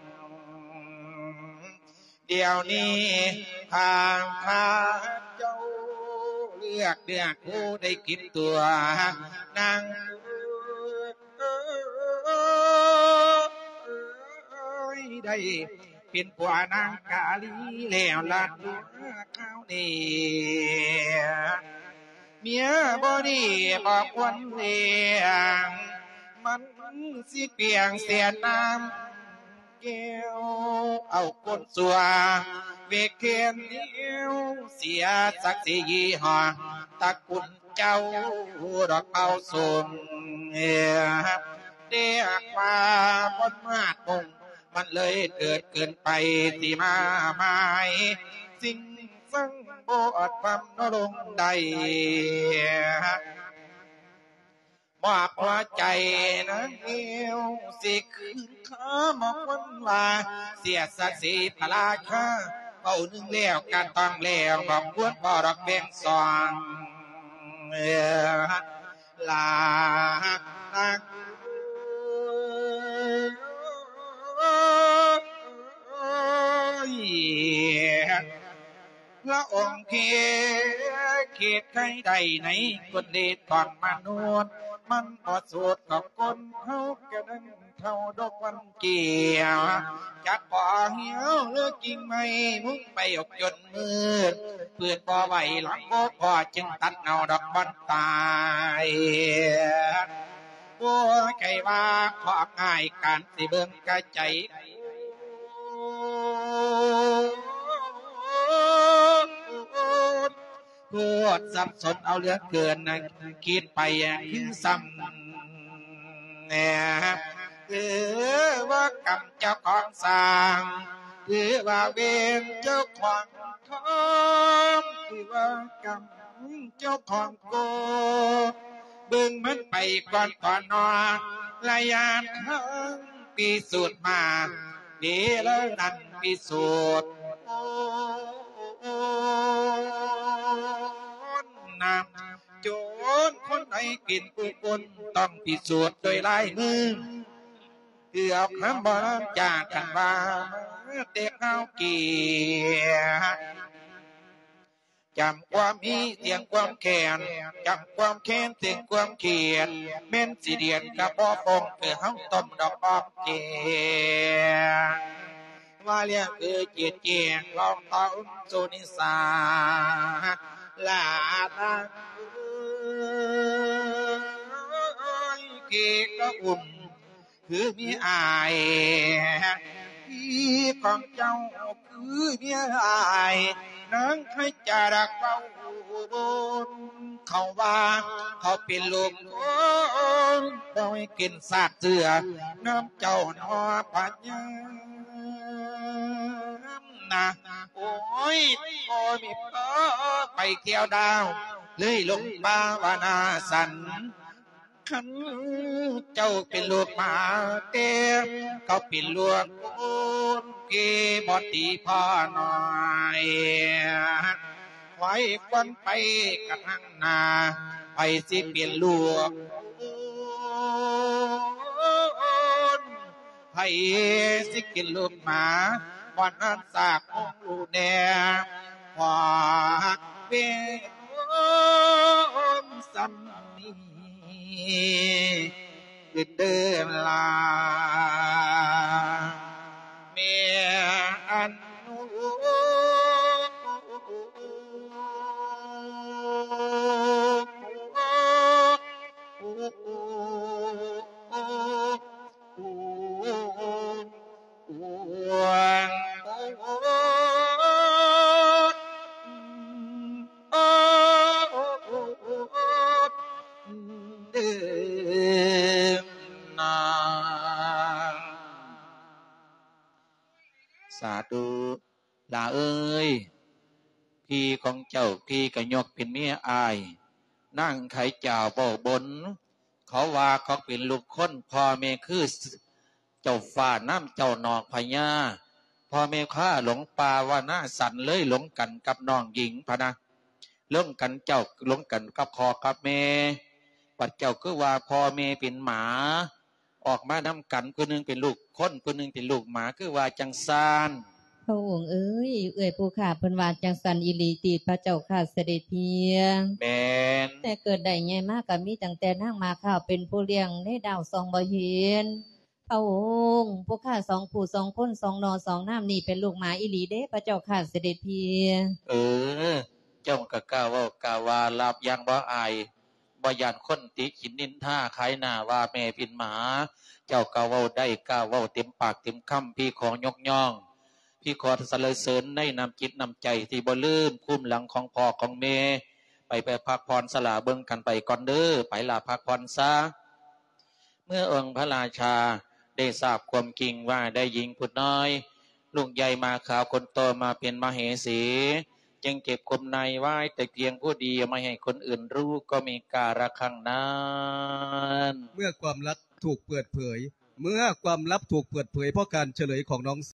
[SPEAKER 1] เดี๋ยวนี้พาพาเจ้าเลือกเลือกผู้ได้กินตัวนางได้เป็นผัวนางกาลีแล้วลัดตัวข้าวนี่เมียบ่ดีบอกวันเลียงมันสิเปียงเสียน้ำเกี่ยวเอาก้นสัวเวกเขียนเดียวเสียสักสียี่ห้อตะกุนเจ้าดอกเป่าส่งเรียกมาบนมาดมงมันเลยเกิดเกินไปที่มาหมายสิ่งสังโบอดความนรงใดมอบหัวใจนังเอวสิคืนข้าหมอกวันลาเสียศักดิ์ศรีพระราชาเอาหนึ่งแล้วการต้องแล้วบอกควรบ่ดอกเบ่งสองลาลักพระองค์เขียเขตใครใดไหนคนเดชของมนุษย์มันอดสูตรกับคนเขากระดังเท่าดอกวันเกี่ยวจัดป่อเหี่ยวเลือกกิ่งไม้มุ่งไปอกจนมืดเพื่อนป่อไหวหลังโบพอจึงตัดเงาดอกบอนตายโอ้ไก่ว่าของ่ายการสิเบิ่งกระใจปวดสับสนเอาเหลือเกินนะคิดไปคือซ้ำเนี่ยคือว่ากรรมเจ้าของสร้างคือว่าเวรเจ้าของทองคือว่ากรรมเจ้าของโกเบิ่งมันไปก่อนก่อนนอนระยะทางปีสูตรมาเดี๋ยวนั้นปีสูตรน้ำโจรคนไหนกินผู้คนต้องพิสูจน์โดยลายมือคือเอาคำบอกจากกันว่าเด็กเอาเกียจำความมีเสียงความแค้นจำความแค้นเสียงความเขียนเม้นสีเดียนกับพ่อฟงคือเฮาต้มดอกปอบเกียว่าเรียกคือเจียดเจียงลองต้อมสุนิสาลาตาเกก็อุ่มคือมีอายพี่ของเจ้าคือมีอายนางใครจะรักเราบนเขาว่าเขาเป็นลูกคนเราให้กินสาดเสือน้ำเจ้าหนอปัญญานะโอ้ยโอ้ยมีเพ้อไปเที่ยวดาวเลยลงบาวานาสันขันเจ้าเป็นลูกหมาเต้เขาเป็นลูกคนเกบอตีพ่อหน่อยไว้ควันไปกระทั่งนาไปสิเปลี่ยนลูกไปสิกินลูกหมาวันนั้นสากของลูกแดงพอเวรสัมนีเดินลาเมียอันนูโอ้สาธุลาเอ้ยพี่ของเจ้าพี่ก็ยกเป็นเมียอายนั่งไขเจ้าเบาบนเขาว่าเขาเป็นลูกคนพ่อแม่คือเจ้าฟ้าน้ำเจ้านอกพญาพ่อแม่ข้าหลงป่าว่าหน้าสันเลยหลงกันกับน้องหญิงพะนะหลงกันเจ้าหลงกันกับพ่อกับแม่ปัดเจ้าคือว่าพ่อแม่เป็นหมาออกมานำกันคนหนึ่งเป็นลูกคนคนหนึ่งเป็นลูกหมาคือว่าจังซาน
[SPEAKER 3] พระองค์เอ้ยเอ่ยผู้ข้าเพิ่นว่าจังสันอิลีตีพระเจ้าข้าเสด็จเพีย
[SPEAKER 1] แม่น
[SPEAKER 3] แต่เกิดได้ใหญ่มากก็มีตั้งแต่นางมาข้าวเป็นผู้เลี้ยงในดาวสองบ่เห็นพระองค์ผู้ข้าสองผู้สองคนสองนอสองน้ำนี่เป็นลูกหมาอิลีเด้พระเจ้าข้าเสด็จเพีย
[SPEAKER 1] เออเจ้าก็กล่าวว่ากล่าวว่าลาบยังบ่อายบ่ย่านคนติขินนินท่าขายหน้าว่าแม่เป็นหมาเจ้าก็เว้าได้กล่าวเว้าเต็มปากเต็มคำพี่ของยกย่องพี่ขอสรรเสริญในนำจิตนำใจที่บ่ลืมคุ้มหลังของพ่อของแม่ไปไปพักผ่อนสละเบิ่งกันไปก่อนเด้อไปลาพักผ่อนซะเมื่อองค์พระราชาได้ทราบความจริงว่าได้หญิงผู้น้อยลูกใหญ่มาขาวคนโตมาเป็นมเหสีจึงเก็บกลมในไว้แต่เพียงผู้เดียวไม่ให้คนอื่นรู้ก็มีการะครั้งนั้น
[SPEAKER 2] เมื่อความลับถูกเปิดเผยเมื่อความลับถูกเปิดเผยเพราะการเฉลยของน้อง